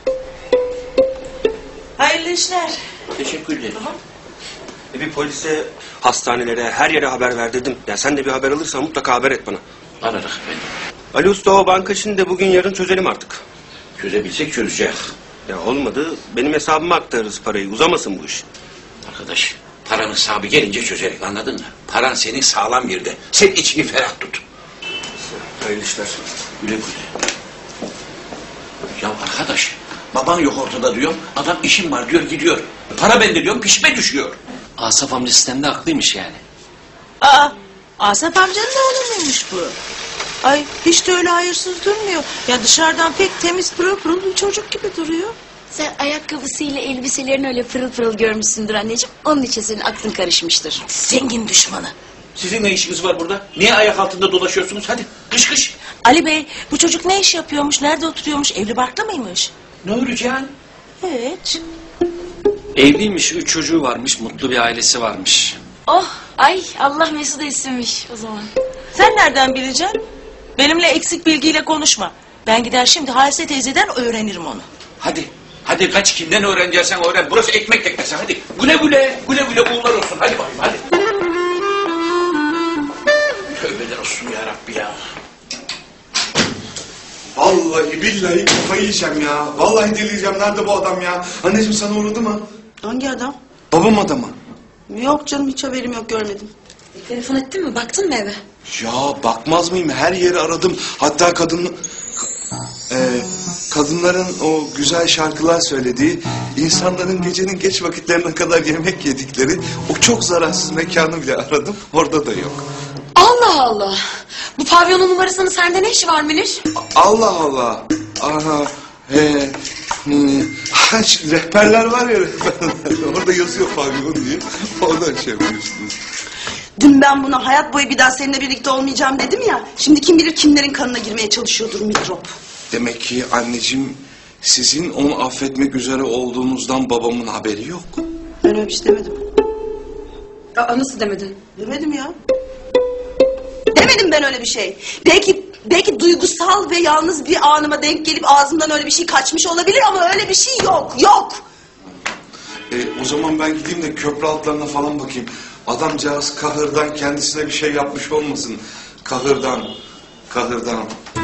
Hayırlı işler. Teşekkür ederim. E bir polise, hastanelere, her yere haber verdirdim. Ya sen de bir haber alırsan mutlaka haber et bana. Ararız efendim. Ali Usta, o banka işini de bugün yarın çözelim artık. Çözebilsek çözeceğiz. Ya olmadı, benim hesabıma aktarırız parayı. Uzamasın bu iş. Arkadaş, paranın sahibi gelince çözerek, anladın mı? Paran senin sağlam yerde. Sen içini ferah tut. Hayırlı işler. Güle güle. Ya arkadaş, baban yok ortada diyorum. Adam işim var diyor, gidiyor. Para bende diyorum, peşime düşüyor. Asaf amca sistemde haklıymış yani. Aa, Asaf amcanın oğlu muymuş bu? Ay hiç de öyle hayırsız durmuyor. Ya dışarıdan pek temiz pırıl pırıl bir çocuk gibi duruyor. Sen ayakkabısıyla elbiselerini öyle pırıl pırıl görmüşsündür anneciğim. Onun için senin aklın karışmıştır. Zengin düşmanı. Sizin ne işiniz var burada? Niye ayak altında dolaşıyorsunuz? Hadi kış kış. Ali Bey bu çocuk ne iş yapıyormuş? Nerede oturuyormuş? Evli barklı mıymış? Nurican? Evet. Evliymiş, üç çocuğu varmış, mutlu bir ailesi varmış. Oh ay Allah mesut etsinmiş o zaman. Sen nereden bileceksin? Benimle eksik bilgiyle konuşma. Ben gider şimdi Halise teyzeden öğrenirim onu. Hadi. Hadi kaç kimden öğreneceksen öğren. Burası ekmek teknesi. Hadi. Güle güle. Güle güle uğurlar olsun. Hadi bakayım hadi. Tövbeler olsun ya Rabbi ya. Vallahi billahi kafayı yiyeceğim ya. Vallahi delireceğim. Nerede bu adam ya? Anneciğim sana uğradı mı? Hangi adam? Babam adamı. Yok canım hiç haberim yok görmedim. Telefon ettin mi? Baktın mı eve? Ya bakmaz mıyım? Her yeri aradım. Hatta kadın... Ee, kadınların o güzel şarkılar söylediği, insanların gecenin geç vakitlerine kadar yemek yedikleri o çok zararsız mekanı bile aradım. Orada da yok. Allah Allah. Bu pavyonun numarasının sende ne işi var Münir? Allah Allah. Aha. He. Hmm. Ha, şu rehberler var ya rehberler. Orada yazıyor pavyon diye. Oradan şey yapıyorsunuz. Dün ben buna hayat boyu bir daha seninle birlikte olmayacağım dedim ya. Şimdi kim bilir kimlerin kanına girmeye çalışıyordur mikrop. Demek ki anneciğim sizin onu affetmek üzere olduğunuzdan babamın haberi yok. Ben öyle bir şey demedim. Aa, nasıl demedin? Demedim ya. Demedim ben öyle bir şey. Belki belki duygusal ve yalnız bir anıma denk gelip ağzımdan öyle bir şey kaçmış olabilir ama öyle bir şey yok. Yok. E, o zaman ben gideyim de köprü altlarına falan bakayım. Adamcağız kahırdan kendisine bir şey yapmış olmasın. Kahırdan, kahırdan.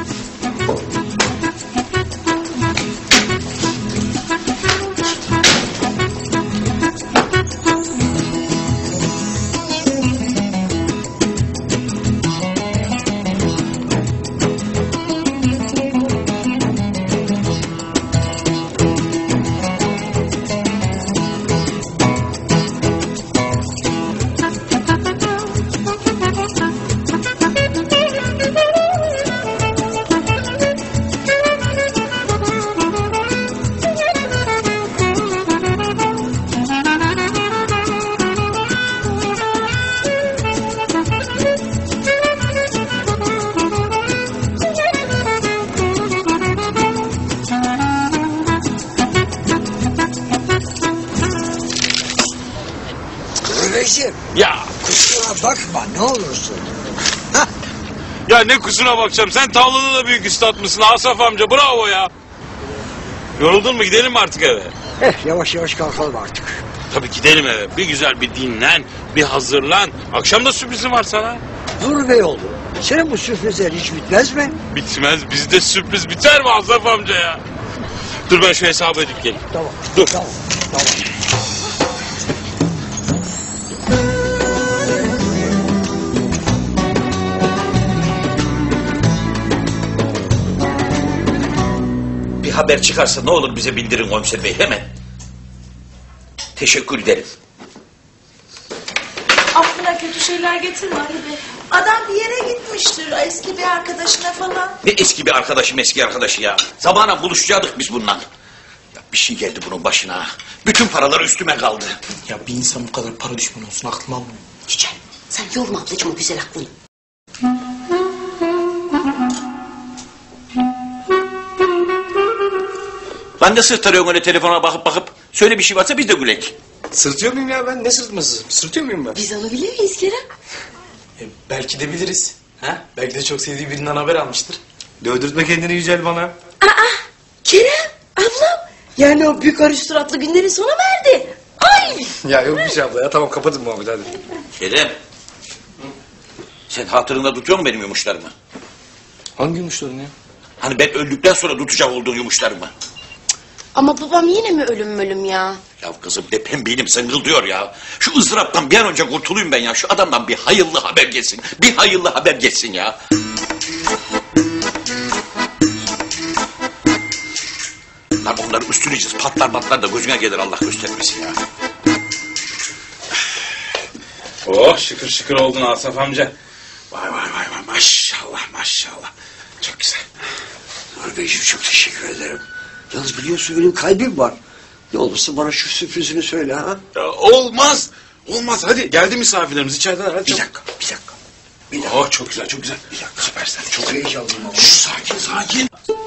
Reşim. Ya. Kusura bakma ne olursun. Ya ne kusura bakacağım. Sen tavlada da büyük üstad mısın Asaf amca? Bravo ya. Yoruldun mu? Gidelim mi artık eve? Eh yavaş yavaş kalkalım artık. Tabii gidelim eve. Bir güzel bir dinlen, bir hazırlan. Akşam da sürprizim var sana. Dur be oğlum. Senin bu sürprizler hiç bitmez mi? Bitmez. Bizde sürpriz biter mi Asaf amca ya? Dur ben şu hesabı ödeyip geleyim. Tamam. Dur. Tamam. Tamam. Bir haber çıkarsa ne olur bize bildirin komiser bey hemen. Teşekkür ederim. Aklına kötü şeyler getirme Ali Bey. Adam bir yere gitmiştir. Eski bir arkadaşına falan. Ne eski bir arkadaşım eski arkadaşı ya. Sabahına buluşacaktık biz bundan. Ya bir şey geldi bunun başına. Bütün paraları üstüme kaldı. Ya bir insan bu kadar para düşmanı olsun aklım almıyor. Çiçek sen yorma ablacığım o güzel aklını. Lan ne sırtarıyorsun öyle telefona bakıp bakıp? Söyle bir şey varsa biz de gülek. Sırtıyor muyum ya ben? Ne sırtması? Sırtıyor muyum ben? Biz alabilir miyiz Kerem? E, belki de biliriz. Ha? Belki de çok sevdiği birinden haber almıştır. Dövdürtme kendini Yücel bana. Aa Kerem ablam. Yani o büyük arış suratlı günlerin sona verdi. Ay. Ya yok bir şey abla ya tamam kapatın muhabbeti hadi. Kerem. Sen hatırında tutuyor musun benim yumuşlarımı? Hangi yumuşların ya? Hani ben öldükten sonra tutacak olduğun yumuşlarımı. Ama babam yine mi ölüm ölüm ya? Ya kızım de pembeyim zıngıldıyor ya. Şu ızdıraptan bir an önce kurtulayım ben ya. Şu adamdan bir hayırlı haber gelsin. Bir hayırlı haber gelsin ya. Lan onları üstüleyeceğiz. Patlar patlar da gözüne gelir Allah göstermesin ya. Oh şıkır şıkır oldun Asaf amca. Maşallah maşallah. Çok güzel. Nuri Beyciğim çok teşekkür ederim. Yalnız biliyorsun benim kalbim var. Ne olursa bana şu sürprizini söyle ha. Ya, olmaz. Olmaz hadi geldi misafirlerimiz içeriden. Hadi. Bir dakika bir dakika. Bir dakika. Oh çok güzel çok güzel. Bir dakika. Süpersin. Çok heyecanlıyım ama. Şş, sakin sakin.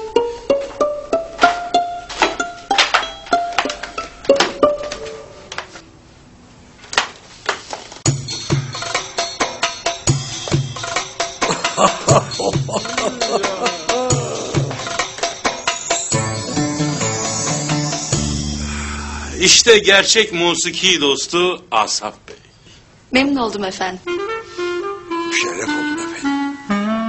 İşte gerçek musiki dostu Asaf Bey. Memnun oldum efendim. Şeref oldum efendim.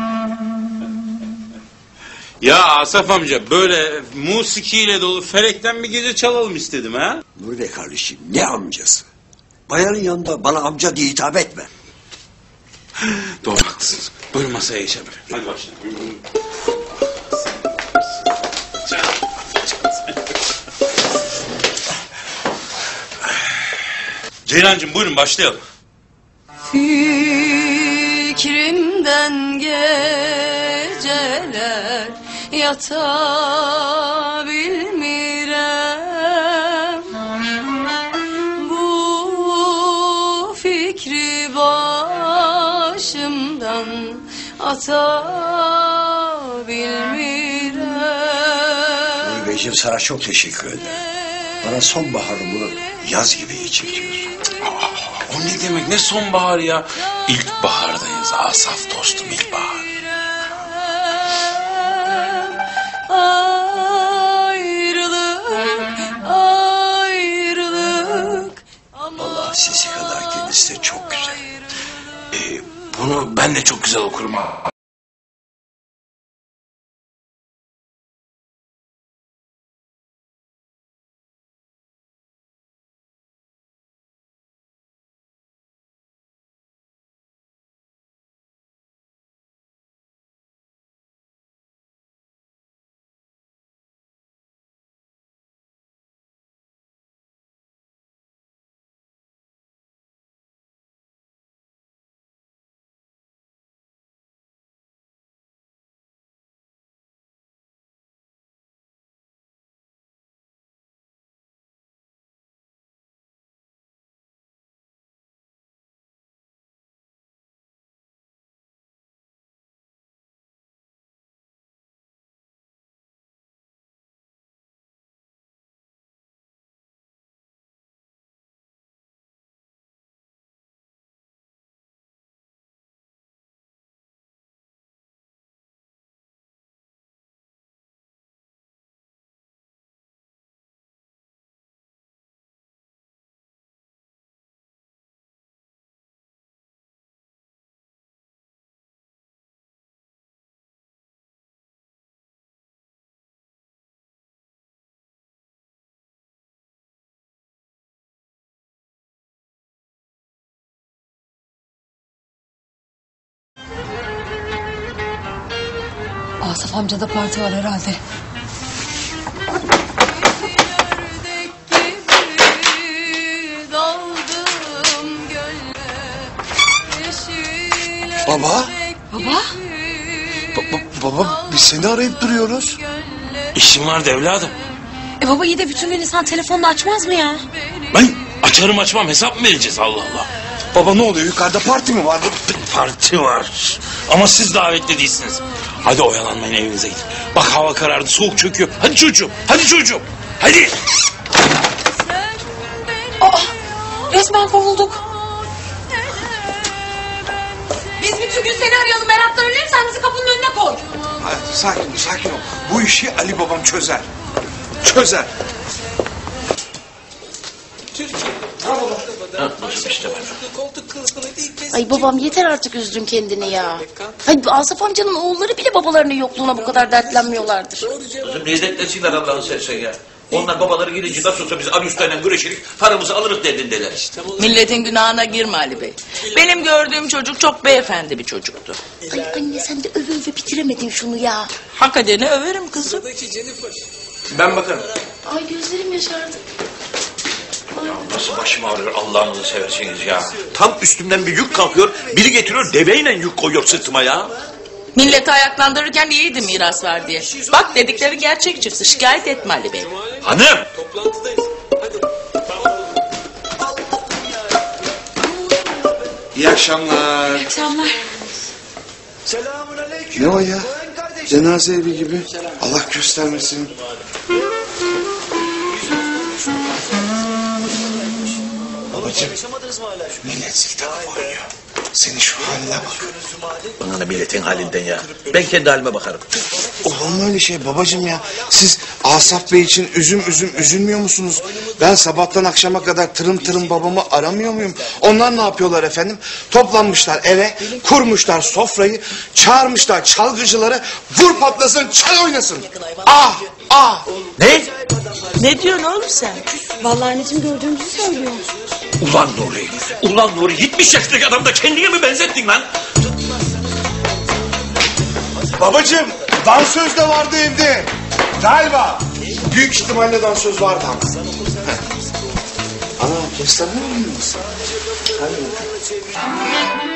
Ya Asaf amca böyle musikiyle dolu felekten bir gece çalalım istedim ha. Nuri Bey kardeşim ne amcası? Bayanın yanında bana amca diye hitap etme. Doğru haklısınız. Buyurun masaya geçelim. Hadi başlayalım. Ceylancığım buyurun başlayalım. Fikrimden geceler yatabilmirem. Bu fikri başımdan atabilmirem. Nuri Beyciğim sana çok teşekkür ederim. Bana sonbaharımı yaz gibi geçirtiyorsun. O ne demek ne sonbahar ya? İlkbahardayız Asaf dostum ilkbahar. Ayrılık, ayrılık. Allah sizi kadar kendisi de çok güzel. Ee, bunu ben de çok güzel okurum ha. Asaf amcada parti var herhalde. Baba. Baba? Ba- baba biz seni arayıp duruyoruz. İşim vardı evladım. E baba iyi de bütün gün insan telefonunu açmaz mı ya? Ben açarım açmam hesap mı vereceğiz Allah Allah. Baba ne oluyor yukarıda parti mi var? Parti var. Ama siz davetli değilsiniz. Hadi oyalanmayın evinize gidin. Bak hava karardı soğuk çöküyor. Hadi çocuğum hadi çocuğum. Hadi. Aa, resmen kovulduk. Biz bütün gün seni arayalım. Meraktan ölelim sen bizi kapının önüne koy. Hadi sakin ol sakin ol. Bu işi Ali babam çözer. Çözer. Ay babam yeter artık üzdün kendini ya. Ay Asaf amcanın oğulları bile babalarının yokluğuna bu kadar dertlenmiyorlardır. Kızım ne dertlesinler Allah'ın sersen ya. Onlar babaları gelince nasıl olsa biz Ali Usta'yla güreşirik paramızı alırız derdindeler. Milletin günahına girme Ali Bey. Benim gördüğüm çocuk çok beyefendi bir çocuktu. Ay anne sen de öve öve bitiremedin şunu ya. Hakikaten överim kızım. Ben bakarım. Ay gözlerim yaşardı. Ay. Nasıl başım ağrıyor Allah'ınızı seversiniz ya. Tam üstümden bir yük kalkıyor. Biri getiriyor deveyle yük koyuyor sırtıma ya. Milleti ayaklandırırken iyiydi miras var diye. Bak dedikleri gerçek çıktı. Şikayet etme Ali Bey. Hanım. İyi akşamlar. İyi akşamlar. Ne o ya? Cenaze evi gibi. Allah göstermesin. Babacığım. Millet kitap oynuyor. Senin şu haline bak. Bana ne milletin halinden ya. Ben kendi halime bakarım. Olur mu öyle şey babacığım ya? Siz Asaf Bey için üzüm üzüm üzülmüyor musunuz? Ben sabahtan akşama kadar tırım tırım babamı aramıyor muyum? Onlar ne yapıyorlar efendim? Toplanmışlar eve, kurmuşlar sofrayı, çağırmışlar çalgıcıları, vur patlasın, çal oynasın. Ah, ah. Ne? Ne diyorsun oğlum sen? Vallahi anneciğim gördüğümüzü söylüyor. Ulan Nuri, ulan Nuri yetmiş yaşındaki adam da kendine mi benzettin lan? Babacığım, dansöz de vardı evde. Galiba. Büyük ihtimalle dansöz vardı ama. Heh. Ana, kestane mi yiyorsun? Hadi bakalım.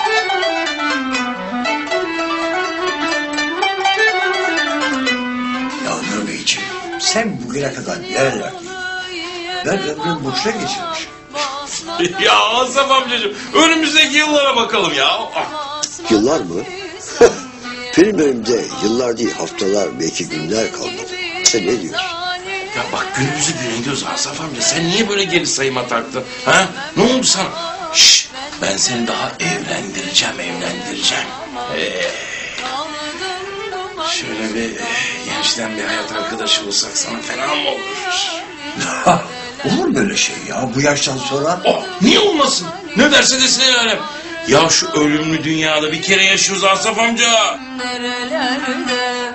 Ya Nuri'ciğim sen bugüne kadar nerelerdin? Ben ömrüm boşuna geçirmişim. Ya Asaf amcacığım önümüzdeki yıllara bakalım ya. Yıllar mı? Benim önümde yıllar değil haftalar belki günler kalmadı. Sen ne diyorsun? Ya bak günümüzü günlüyoruz Asaf amca. Sen niye böyle geri sayıma taktın? Ha? Ne oldu sana? Şşş, ben seni daha evlendireceğim, evlendireceğim. Ee, şöyle bir gençten bir hayat arkadaşı bulsak sana fena mı olur? Olur mu öyle şey ya bu yaştan sonra? Oh, niye olmasın? Ne derse desin el alem. Ya şu ölümlü dünyada bir kere yaşıyoruz Asaf amca. Nerelerde?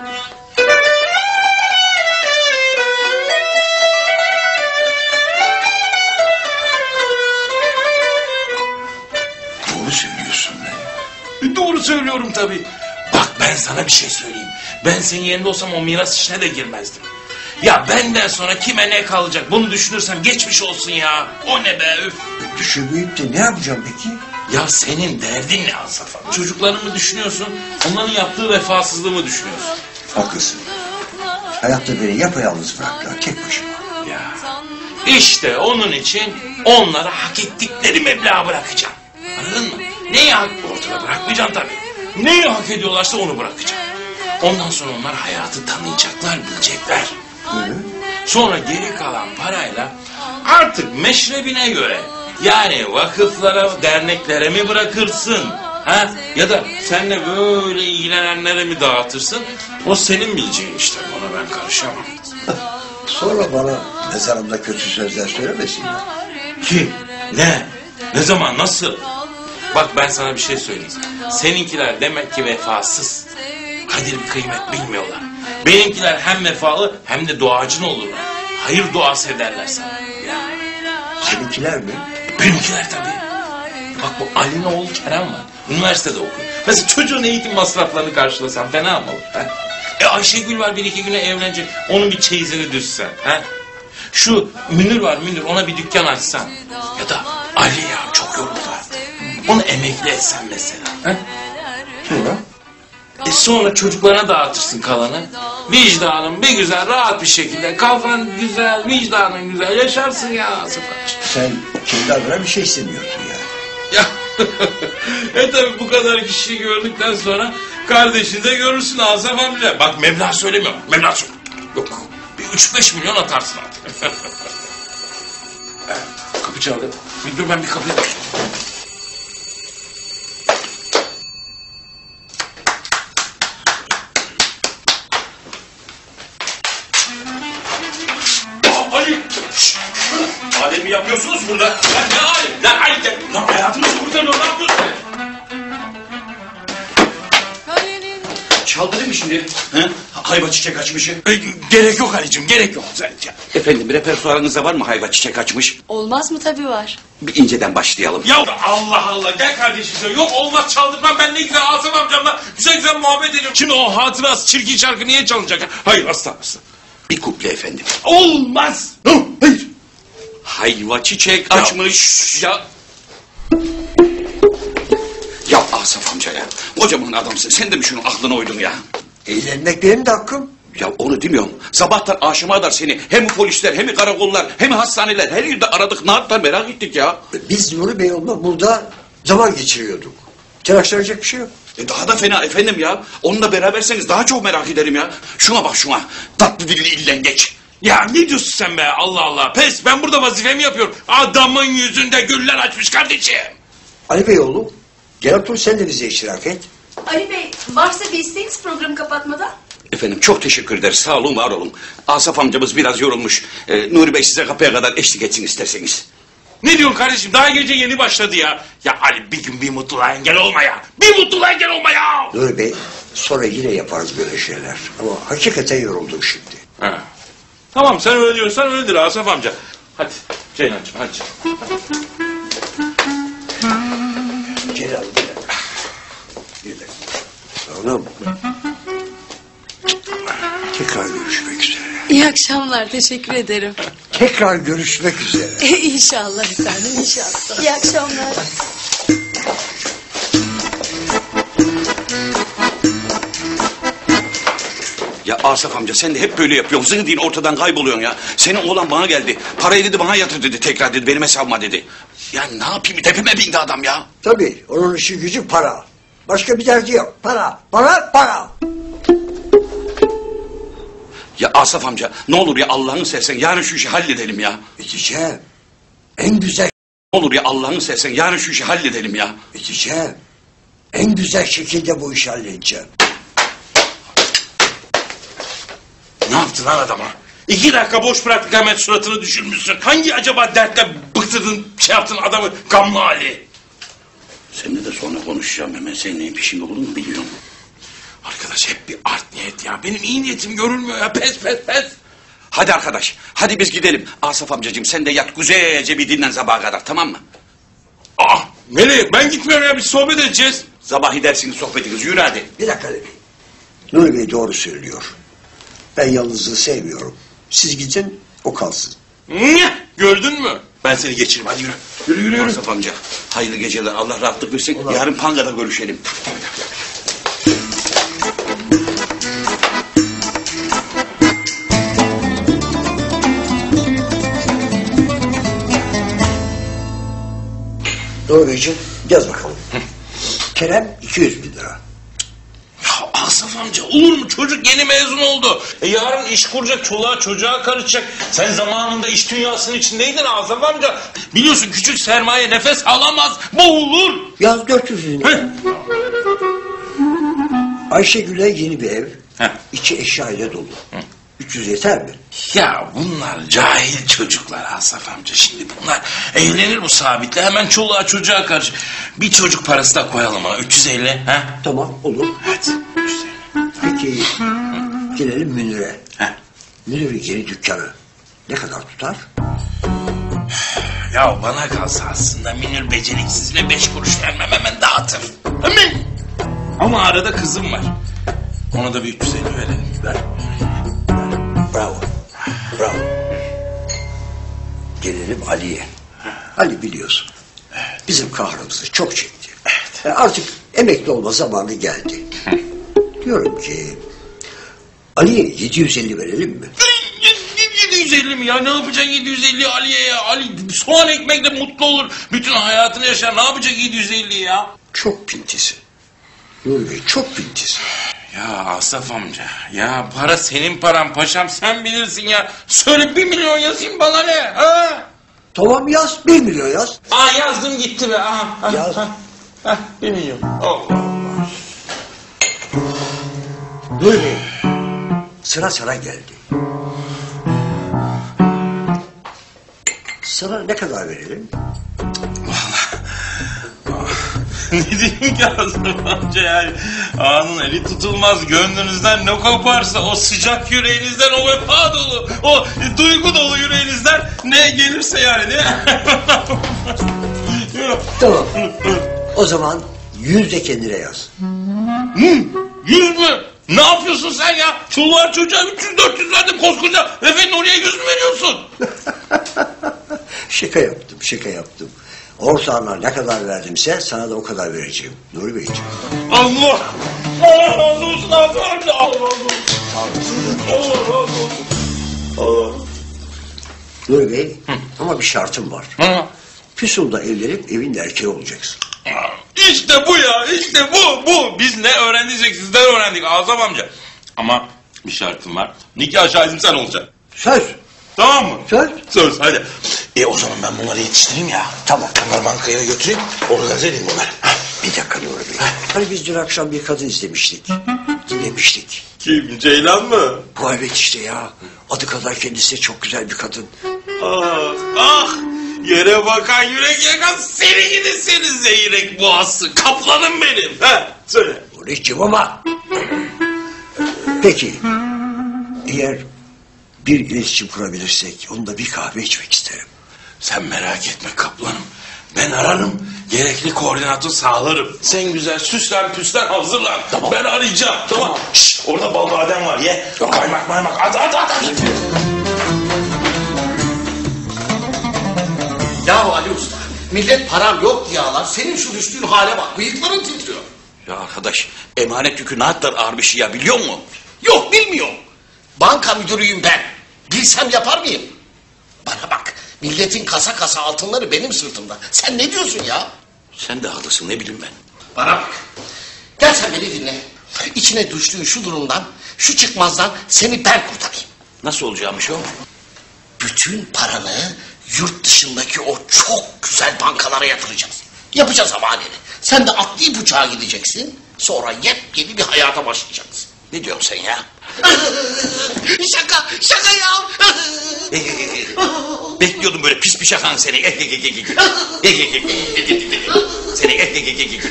Doğru söylüyorsun be. E, doğru söylüyorum tabii. Bak ben sana bir şey söyleyeyim. Ben senin yerinde olsam o miras işine de girmezdim. Ya benden sonra kime ne kalacak bunu düşünürsem geçmiş olsun ya. O ne be üf. Düşünmeyip de ne yapacağım peki? Ya senin derdin ne Asaf abi? Çocuklarını mı düşünüyorsun? Onların yaptığı vefasızlığı mı düşünüyorsun? Haklısın. Hayatta beni yapayalnız bıraktılar tek başıma. Ya. İşte onun için onlara hak ettikleri meblağı bırakacağım. Anladın mı? Neyi hak ortada bırakmayacağım tabii. Neyi hak ediyorlarsa onu bırakacağım. Ondan sonra onlar hayatı tanıyacaklar, bilecekler. Hı. Sonra geri kalan parayla artık meşrebine göre yani vakıflara, derneklere mi bırakırsın? Ha? Ya da senle böyle ilgilenenlere mi dağıtırsın? O senin bileceğin işte. Ona ben karışamam. Sonra bana mezarımda kötü sözler söylemesinler. Kim? Ne? Ne zaman? Nasıl? Bak ben sana bir şey söyleyeyim. Seninkiler demek ki vefasız. Kadir bir kıymet bilmiyorlar. Benimkiler hem vefalı hem de doğacın olurlar. Hayır duası ederler sana. Ya. Seninkiler mi? Benimkiler tabii. Bak bu Ali'nin oğlu Kerem var. Üniversitede okuyor. Mesela çocuğun eğitim masraflarını karşılasan fena mı olur? He? E Ayşegül var bir iki güne evlenecek. Onun bir çeyizini düzsen. He? Şu Münir var Münir ona bir dükkan açsan. Ya da Ali ya çok yoruldu artık. Onu emekli etsen mesela. He? Sonra? E sonra çocuklarına dağıtırsın kalanı. Vicdanın bir güzel rahat bir şekilde kafan güzel, vicdanın güzel yaşarsın ya. Sen kendi adına bir şey istemiyorsun ya. Ya e tabi bu kadar kişiyi gördükten sonra kardeşini de görürsün Asaf amca. Bak meblağ söylemiyorum. Meblağ söyle. Yok. Bir üç beş milyon atarsın artık. Kapı çaldı. Bir dur ben bir kapıyı açayım. Ali! Şşş! Alemi yapıyorsunuz burada. Lan ne alem? Lan Ali! Lan hayatımızı kurtarıyor. Ne yapıyorsun? Çaldı değil mi şimdi? He? Hayva çiçek açmışı. E, gerek yok Ali'cim, gerek yok. Sen, Efendim repertuarınızda var mı hayva çiçek açmış? Olmaz mı? Tabii var. Bir inceden başlayalım. Ya Allah Allah gel kardeşim. Yok olmaz çaldırmam. Ben ne güzel Asaf amcamla güzel güzel muhabbet ediyorum. Şimdi o hatırası çirkin şarkı niye çalınacak? Hayır asla asla. Bir kuple efendim. Olmaz. No, hayır. hayva çiçek açmış. Ya. Ya Asaf amca ya. Kocaman adamsın. Sen de mi şunun aklına uydun ya? Eğlenmek benim de hakkım. Ya onu demiyorum. Sabahtan akşama kadar seni hem polisler hem karakollar hem hastaneler her yerde aradık. Ne yaptılar merak ettik ya. Biz Nuri Bey onunla burada zaman geçiriyorduk. Telaşlanacak bir şey yok. E daha da fena efendim ya. Onunla beraberseniz daha çok merak ederim ya. Şuna bak şuna. Tatlı dilli illengeç. Ya ne diyorsun sen be Allah Allah. Pes ben burada vazifemi yapıyorum. Adamın yüzünde güller açmış kardeşim. Ali Bey oğlum gel otur sen de bize iştirak et. Ali Bey varsa bir isteğiniz programı kapatmadan. Efendim çok teşekkür ederiz. Sağ olun var olun. Asaf amcamız biraz yorulmuş. Ee, Nuri Bey size kapıya kadar eşlik etsin isterseniz. Ne diyorsun kardeşim daha gece yeni başladı ya. Ya Ali bir gün bir mutluluğa engel olma ya. Bir mutluluğa engel olma ya. Nuri Bey sonra yine yaparız böyle şeyler. Ama hakikaten yoruldum şimdi. Ha. Tamam sen öyle diyorsan öyledir Asaf amca. Hadi Ceylancığım hadi. Celal Oğlum. Tekrar görüşmek üzere. İyi akşamlar, teşekkür ederim. Tekrar görüşmek üzere. İnşallah efendim, inşallah. İyi akşamlar. Ya Asaf amca sen de hep böyle yapıyorsun. Zıng deyin ortadan kayboluyorsun ya. Senin oğlan bana geldi. Parayı dedi bana yatır dedi tekrar dedi. Benim hesabıma dedi. Ya ne yapayım tepeme bindi adam ya. Tabii onun işi gücü para. Başka bir derdi yok. Para, para, para. Ya Asaf amca ne olur ya Allah'ını seversen yarın şu işi halledelim ya. Edeceğim. En güzel... Ne olur ya Allah'ını seversen yarın şu işi halledelim ya. Edeceğim. En güzel şekilde bu işi halledeceğim. Ne yaptın lan adama? İki dakika boş bıraktık hemen suratını düşürmüşsün. Hangi acaba dertle bıktırdın şey yaptın adamı gamlı hali? Seninle de sonra konuşacağım hemen senin neyin peşinde olduğunu biliyorum. Arkadaş hep bir art niyet ya. Benim iyi niyetim görülmüyor ya. Pes pes pes. Hadi arkadaş hadi biz gidelim. Asaf amcacığım sen de yat güzelce bir dinlen sabaha kadar tamam mı? Aa nereye? Ben gitmiyorum ya biz sohbet edeceğiz. Sabah gidersiniz sohbetiniz yürü hadi. Bir dakika Ali Bey. Nuri Bey doğru söylüyor. Ben yalnızlığı sevmiyorum. Siz gidin o kalsın. Nyeh, gördün mü? Ben seni geçiririm hadi yürü. Yürü yürü yürü. Asaf amca hayırlı geceler Allah rahatlık versin. Ulan. Yarın Panga'da görüşelim. Nuri Beyciğim yaz bakalım. Kerem iki yüz bin lira. Ya Asaf amca olur mu? Çocuk yeni mezun oldu. E yarın iş kuracak, çoluğa çocuğa karışacak. Sen zamanında iş dünyasının içindeydin Asaf amca. Biliyorsun küçük sermaye nefes alamaz, boğulur. Yaz dört yüz bin lira. Ayşegül'e yeni bir ev. Heh. İçi eşya ile dolu. Hı. üç yüz yeter mi? Ya bunlar cahil çocuklar Asaf amca. Şimdi bunlar evlenir bu sabitle hemen çoluğa çocuğa karşı. Bir çocuk parası da koyalım ha. üç yüz elli. Ha? Tamam olur. Hadi. üç yüz elli. Peki gelelim Münir'e. Heh. Münir'in yeni dükkanı ne kadar tutar? Ya bana kalsa aslında Münir beceriksizle beş kuruş vermem hemen dağıtır. Hemen. Ama arada kızım var. Ona da bir üç yüz elli verelim. Ver. Bravo. Bravo. Gelelim Ali'ye. Ali biliyorsun. Bizim kahrımızı çok çekti. Yani artık emekli olma zamanı geldi. Diyorum ki Ali'ye yedi yüz elli verelim mi? yedi yüz elli mi ya? Ne yapacak yedi yüz elli Ali'ye ya? Ali soğan ekmekle mutlu olur. Bütün hayatını yaşar. Ne yapacak yedi yüz elli ya? Çok pintisi. Nuri Bey çok pintisi. Ya Asaf amca, ya para senin paran paşam sen bilirsin ya. Söyle bir milyon yazayım bana ne? Ha? Tamam yaz, bir milyon yaz. Aa yazdım gitti be. Aha, aha, Yaz. aha, aha, bir milyon. Allah Allah. Nuri Bey, sıra sana geldi. Sana ne kadar verelim? Ne diyeyim ki Asaf amca yani. Ağanın eli tutulmaz gönlünüzden ne koparsa o sıcak yüreğinizden o vefa dolu, o duygu dolu yüreğinizden ne gelirse yani değil mi? Tamam. O zaman yüz de kendine yaz. Hı, yüz mü? Ne yapıyorsun sen ya? Çoluğa çocuğa üç yüz dört yüz verdim koskoca. Efendim oraya yüz mü veriyorsun? Şaka yaptım, şaka yaptım. Ortağına ne kadar verdimse sana da o kadar vereceğim. Nuri Beyciğim. Allah! Allah razı olsun Azam amca. Allah razı olsun. Sağ olasın. Allah razı olsun. Allah. Nuri Bey, ama bir şartım var. Hı. Füsun'da evlenip evin erkeği olacaksın. İşte bu ya, işte bu, bu. Biz ne öğrendiysek sizden öğrendik Azam amca. Ama bir şartım var. Nikah şahidim sen olacaksın. Söz. Tamam mı? Söz. Söz, hadi. E o zaman ben bunları yetiştireyim ya. Tamam. Bunları bankaya götüreyim. Organize edeyim bunları. Bir dakika Nuri Bey. Hani biz dün akşam bir kadın izlemiştik. Dinlemiştik. Kim, Ceylan mı? Bu evet işte ya. Adı kadar kendisi de çok güzel bir kadın. Ah, ah! Yere bakan yürek yakan seni gidi seni zeyrek boğazı. Kaplanım benim. He, söyle. Nuri'cim ama. Peki. Eğer bir iletişim kurabilirsek onunla bir kahve içmek isterim. Sen merak etme kaplanım. Ben ararım. Gerekli koordinatı sağlarım. Sen güzel süslen püslen hazırlan. Tamam. Ben arayacağım. Tamam. tamam. Şşş, orada bal badem var ye. Tamam. Kaymak maymak. At at at. at. Yahu Ali Usta, millet param yok diye ağlar. Senin şu düştüğün hale bak, bıyıkların titriyor. Ya arkadaş emanet yükü ne kadar ağır bir şey ya biliyor musun? Yok bilmiyorum. Banka müdürüyüm ben. Bilsem yapar mıyım? Bana bak, milletin kasa kasa altınları benim sırtımda. Sen ne diyorsun ya? Sen de haklısın ne bileyim ben. Bana bak. Gel sen beni dinle. İçine düştüğün şu durumdan, şu çıkmazdan seni ben kurtarayım. Nasıl olacakmış o? Bütün paranı yurt dışındaki o çok güzel bankalara yatıracağız. Yapacağız havaleni. Sen de atlayıp uçağa gideceksin. Sonra yepyeni bir hayata başlayacaksın. Ne diyorsun sen ya? şaka, şaka ya. E, e, e, bekliyordum böyle pis bir şakan seni. E, e, e, e, e, e, e, seni. E, e, e, e.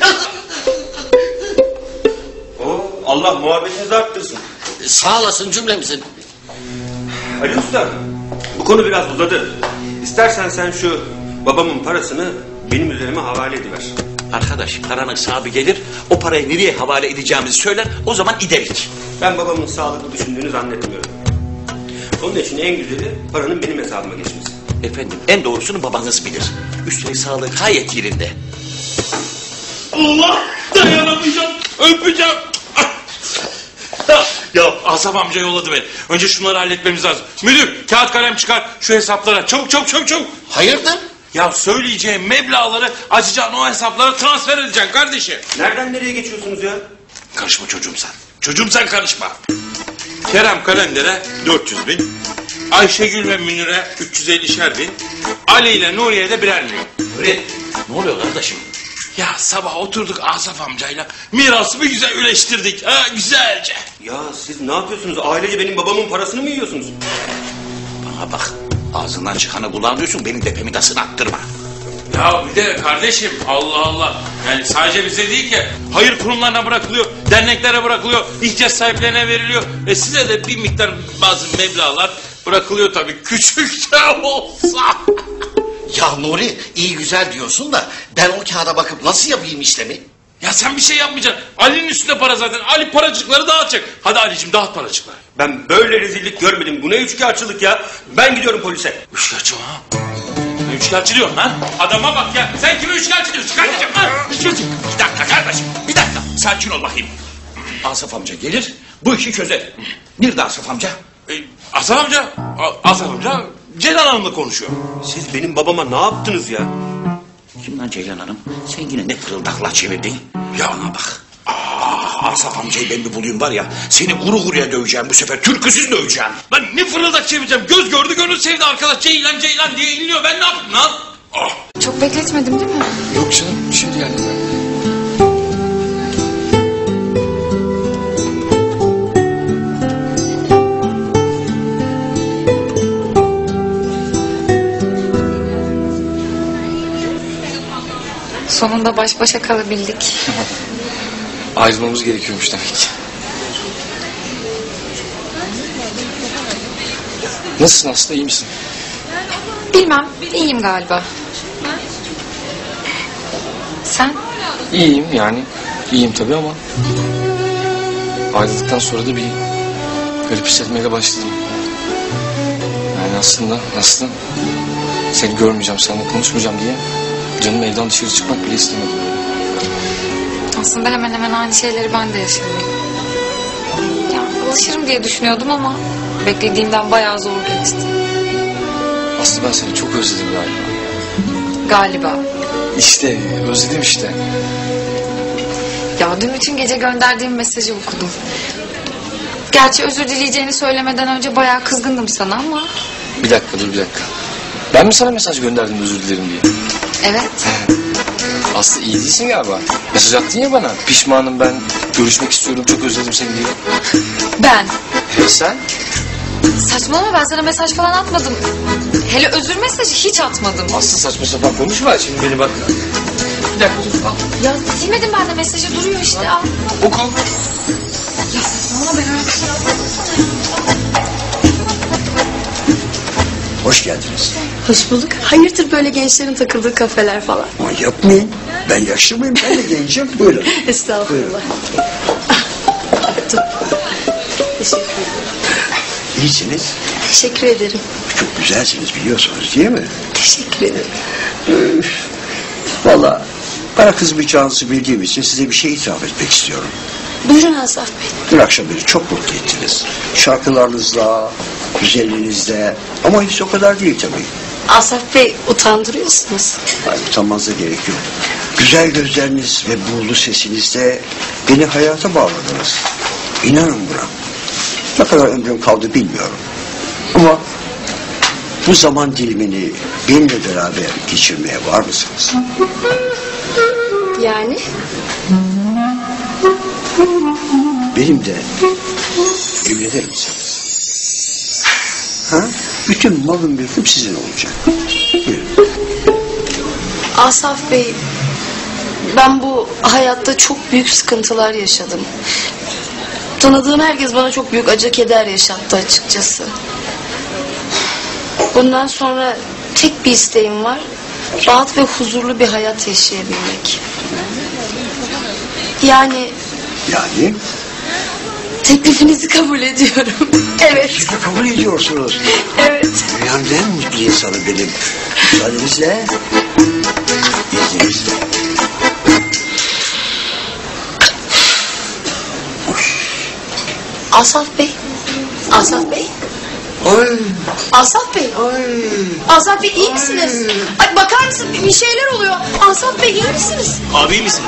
Oo, Allah muhabbetinizi arttırsın. Sağ olasın cümlemizin. Ali Usta, bu konu biraz uzadı. İstersen sen şu babamın parasını benim üzerime havale ediver. Arkadaş paranın sahibi gelir, o parayı nereye havale edeceğimizi söyler, o zaman giderik. Ben babamın sağlıklı düşündüğünü zannetmiyorum. Onun için en güzeli paranın benim hesabıma geçmesi. Efendim en doğrusunu babanız bilir. Üstelik sağlığı gayet yerinde. Allah dayanamayacağım, öpeceğim. Ya Asaf amca yolladı beni. Önce şunları halletmemiz lazım. Müdür kağıt kalem çıkar şu hesaplara. Çabuk çabuk çabuk çabuk. Hayırdır? Ya söyleyeceğim meblağları açacağın o hesaplara transfer edeceksin kardeşim. Nereden nereye geçiyorsunuz ya? Karışma çocuğum sen. Çocuğum sen karışma. Kerem Kalender'e dört yüz bin. Ayşegül ve Münir'e üç yüz ellişer bin. Ali ile Nuriye'ye de birer milyon. Nuri ne oluyor kardeşim? Ya sabah oturduk Asaf amcayla mirası bir güzel üleştirdik. Ha güzelce. Ya siz ne yapıyorsunuz? Ailece benim babamın parasını mı yiyorsunuz? Bana bak ağzından çıkanı kullanıyorsun benim depemi tasını attırma. Ya bir de kardeşim Allah Allah. Yani sadece bize değil ki hayır kurumlarına bırakılıyor, derneklere bırakılıyor, ihtiyaç sahiplerine veriliyor. E size de bir miktar bazı meblağlar bırakılıyor tabii küçük de olsa. Ya Nuri iyi güzel diyorsun da ben o kağıda bakıp nasıl yapayım işlemi? Ya sen bir şey yapmayacaksın. Ali'nin üstünde para zaten. Ali paracıkları dağıtacak. Hadi Ali'cim dağıt paracıkları. Ben böyle rezillik görmedim. Bu ne üçkağıtçılık ya? Ben gidiyorum polise. Üçkağıtçı mı ha? Ne üçkağıtçı diyorsun lan? Adama bak ya. Sen kime üçkağıtçı diyorsun? Çıkartacağım lan. Bir dakika kardeşim bir dakika sakin ol bakayım. Asaf amca gelir bu işi çözer. Nerede Asaf amca? E, Asaf amca. A- Asaf amca Ceylan Hanım'la konuşuyor. Siz benim babama ne yaptınız ya? Kim lan Ceylan Hanım? Sen yine ne fırıldaklar çevirdin? Ya ona bak. Aa, Asaf amcayı ben bir bulayım var ya. Seni kuru kuruya döveceğim bu sefer. Türküsüz döveceğim. Lan ne fırıldak çevireceğim. Göz gördü gönül sevdi arkadaş. Ceylan Ceylan diye inliyor. Ben ne yapayım lan? Oh. Çok bekletmedim değil mi? Yok canım şimdi geldim ben. Sonunda baş başa kalabildik. Ayrılmamız gerekiyormuş demek ki. Nasılsın Aslı iyi misin? Bilmem, iyiyim galiba. Sen? İyiyim yani. İyiyim tabii ama ayrıldıktan sonra da bir garip hissetmeye başladım. Yani aslında Aslı Seni görmeyeceğim, seninle konuşmayacağım diye canım evden dışarı çıkmak bile istemedi. Aslında hemen hemen aynı şeyleri ben de yaşadım. Ya alışırım diye düşünüyordum ama beklediğimden bayağı zor geçti. Aslı ben seni çok özledim galiba. Galiba. İşte özledim işte. Ya dün bütün gece gönderdiğim mesajı okudum. Gerçi özür dileyeceğini söylemeden önce bayağı kızgındım sana ama... Bir dakika dur bir dakika. Ben mi sana mesaj gönderdim özür dilerim diye? Evet. Aslı iyi değilsin galiba. Mesaj attın ya bana. Pişmanım ben, görüşmek istiyorum, çok özledim seni diye. Ben? Evet sen? Saçmalama, ben sana mesaj falan atmadım. Hele özür mesajı hiç atmadım. Aslı saçma sapan konuşma şimdi beni bak. Bir dakika dur al. Ya silmedim ben de mesajı, duruyor işte al. Oku. Ya saçmalama, ben öyle bir şey yapmadım. Hoş geldiniz. Hoş bulduk. Hayırdır böyle gençlerin takıldığı kafeler falan? Ama yapmayın. Ben yaşlı mıyım? Ben de gencim. Buyurun. Estağfurullah. Buyurun. Teşekkür ederim. İyisiniz. Teşekkür ederim. Çok güzelsiniz biliyorsunuz değil mi? Teşekkür ederim. Ee, Valla bana kızmayacağınızı bildiğim için size bir şey itiraf etmek istiyorum. Buyurun Asaf Bey. Dün akşam beni çok mutlu ettiniz. Şarkılarınızla, güzelliğinizle ama hiç o kadar değil tabii. Asaf Bey utandırıyorsunuz. Hayır, utanmanıza gerek yok. Güzel gözleriniz ve buğulu sesinizle beni hayata bağladınız. İnanın buna. Ne kadar ömrüm kaldı bilmiyorum. Ama bu zaman dilimini benimle beraber geçirmeye var mısınız? Yani? Benim de evlenir misiniz? Ha? Bütün malım mülküm sizin olacak. Buyurun. Asaf Bey, ben bu hayatta çok büyük sıkıntılar yaşadım. Tanıdığım herkes bana çok büyük acı keder yaşattı açıkçası. Bundan sonra tek bir isteğim var. Rahat ve huzurlu bir hayat yaşayabilmek. Yani... Yani? Teklifinizi kabul ediyorum. Evet. Siz de kabul ediyorsunuz. Evet. Dünyanın en mutlu insanı benim. Müsaadenizle. İzninizle. Asaf Bey. Asaf Bey. Ay. Asaf Bey. Ay. Asaf Bey iyi misiniz? Ay bakar mısın? Bir şeyler oluyor. Asaf Bey iyi misiniz? Abi iyi misiniz?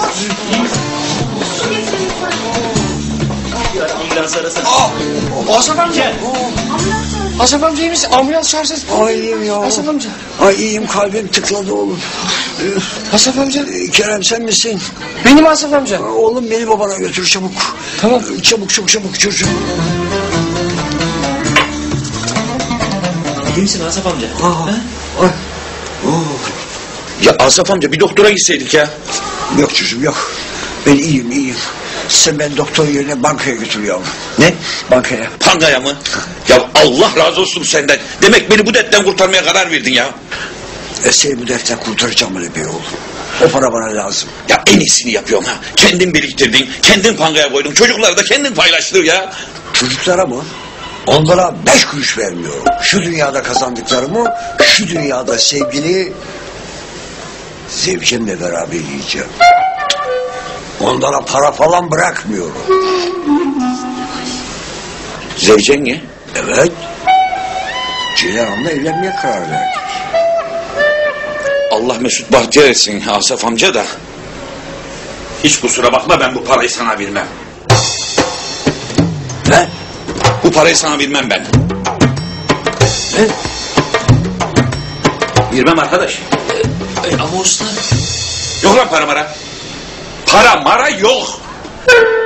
Ambulans arasana. Aa, Asaf amca. Asaf amca iyi misin? Ambulans çağırsın. Ay iyiyim ya. Asaf amca. Ay iyiyim, kalbim tıkladı oğlum. Asaf amca. Kerem sen misin? Benim Asaf amca. Oğlum beni babana götür çabuk. Tamam. Çabuk çabuk çabuk çocuğum. İyi misin Asaf amca? Aa, ay. Oo. Ya Asaf amca bir doktora gitseydik ya. Yok çocuğum yok. Ben iyiyim iyiyim. Sen ben doktor yerine bankaya götür yavrum. Ne? Bankaya. Pangaya mı? Ya Allah razı olsun senden. Demek beni bu dertten kurtarmaya karar verdin ya. E seni bu dertten kurtaracağım öyle bir oğlum. O para bana lazım. Ya en iyisini yapıyorsun ha. Kendin biriktirdin, kendin pangaya koydun. Çocukları da kendin paylaştın ya. Çocuklara mı? Onlara beş kuruş vermiyorum. Şu dünyada kazandıklarımı, şu dünyada sevgili zevcemle beraber yiyeceğim. Onlara para falan bırakmıyorum. Zevcen mi? Evet. Ceylan Hanım'la evlenmeye karar verdik. Allah mesut bahtiyar etsin Asaf amca da. Hiç kusura bakma, ben bu parayı sana vermem. Ne? Bu parayı sana vermem ben. Ne? Vermem arkadaş. E, ama usta. Yok lan para mara. Para mara yok.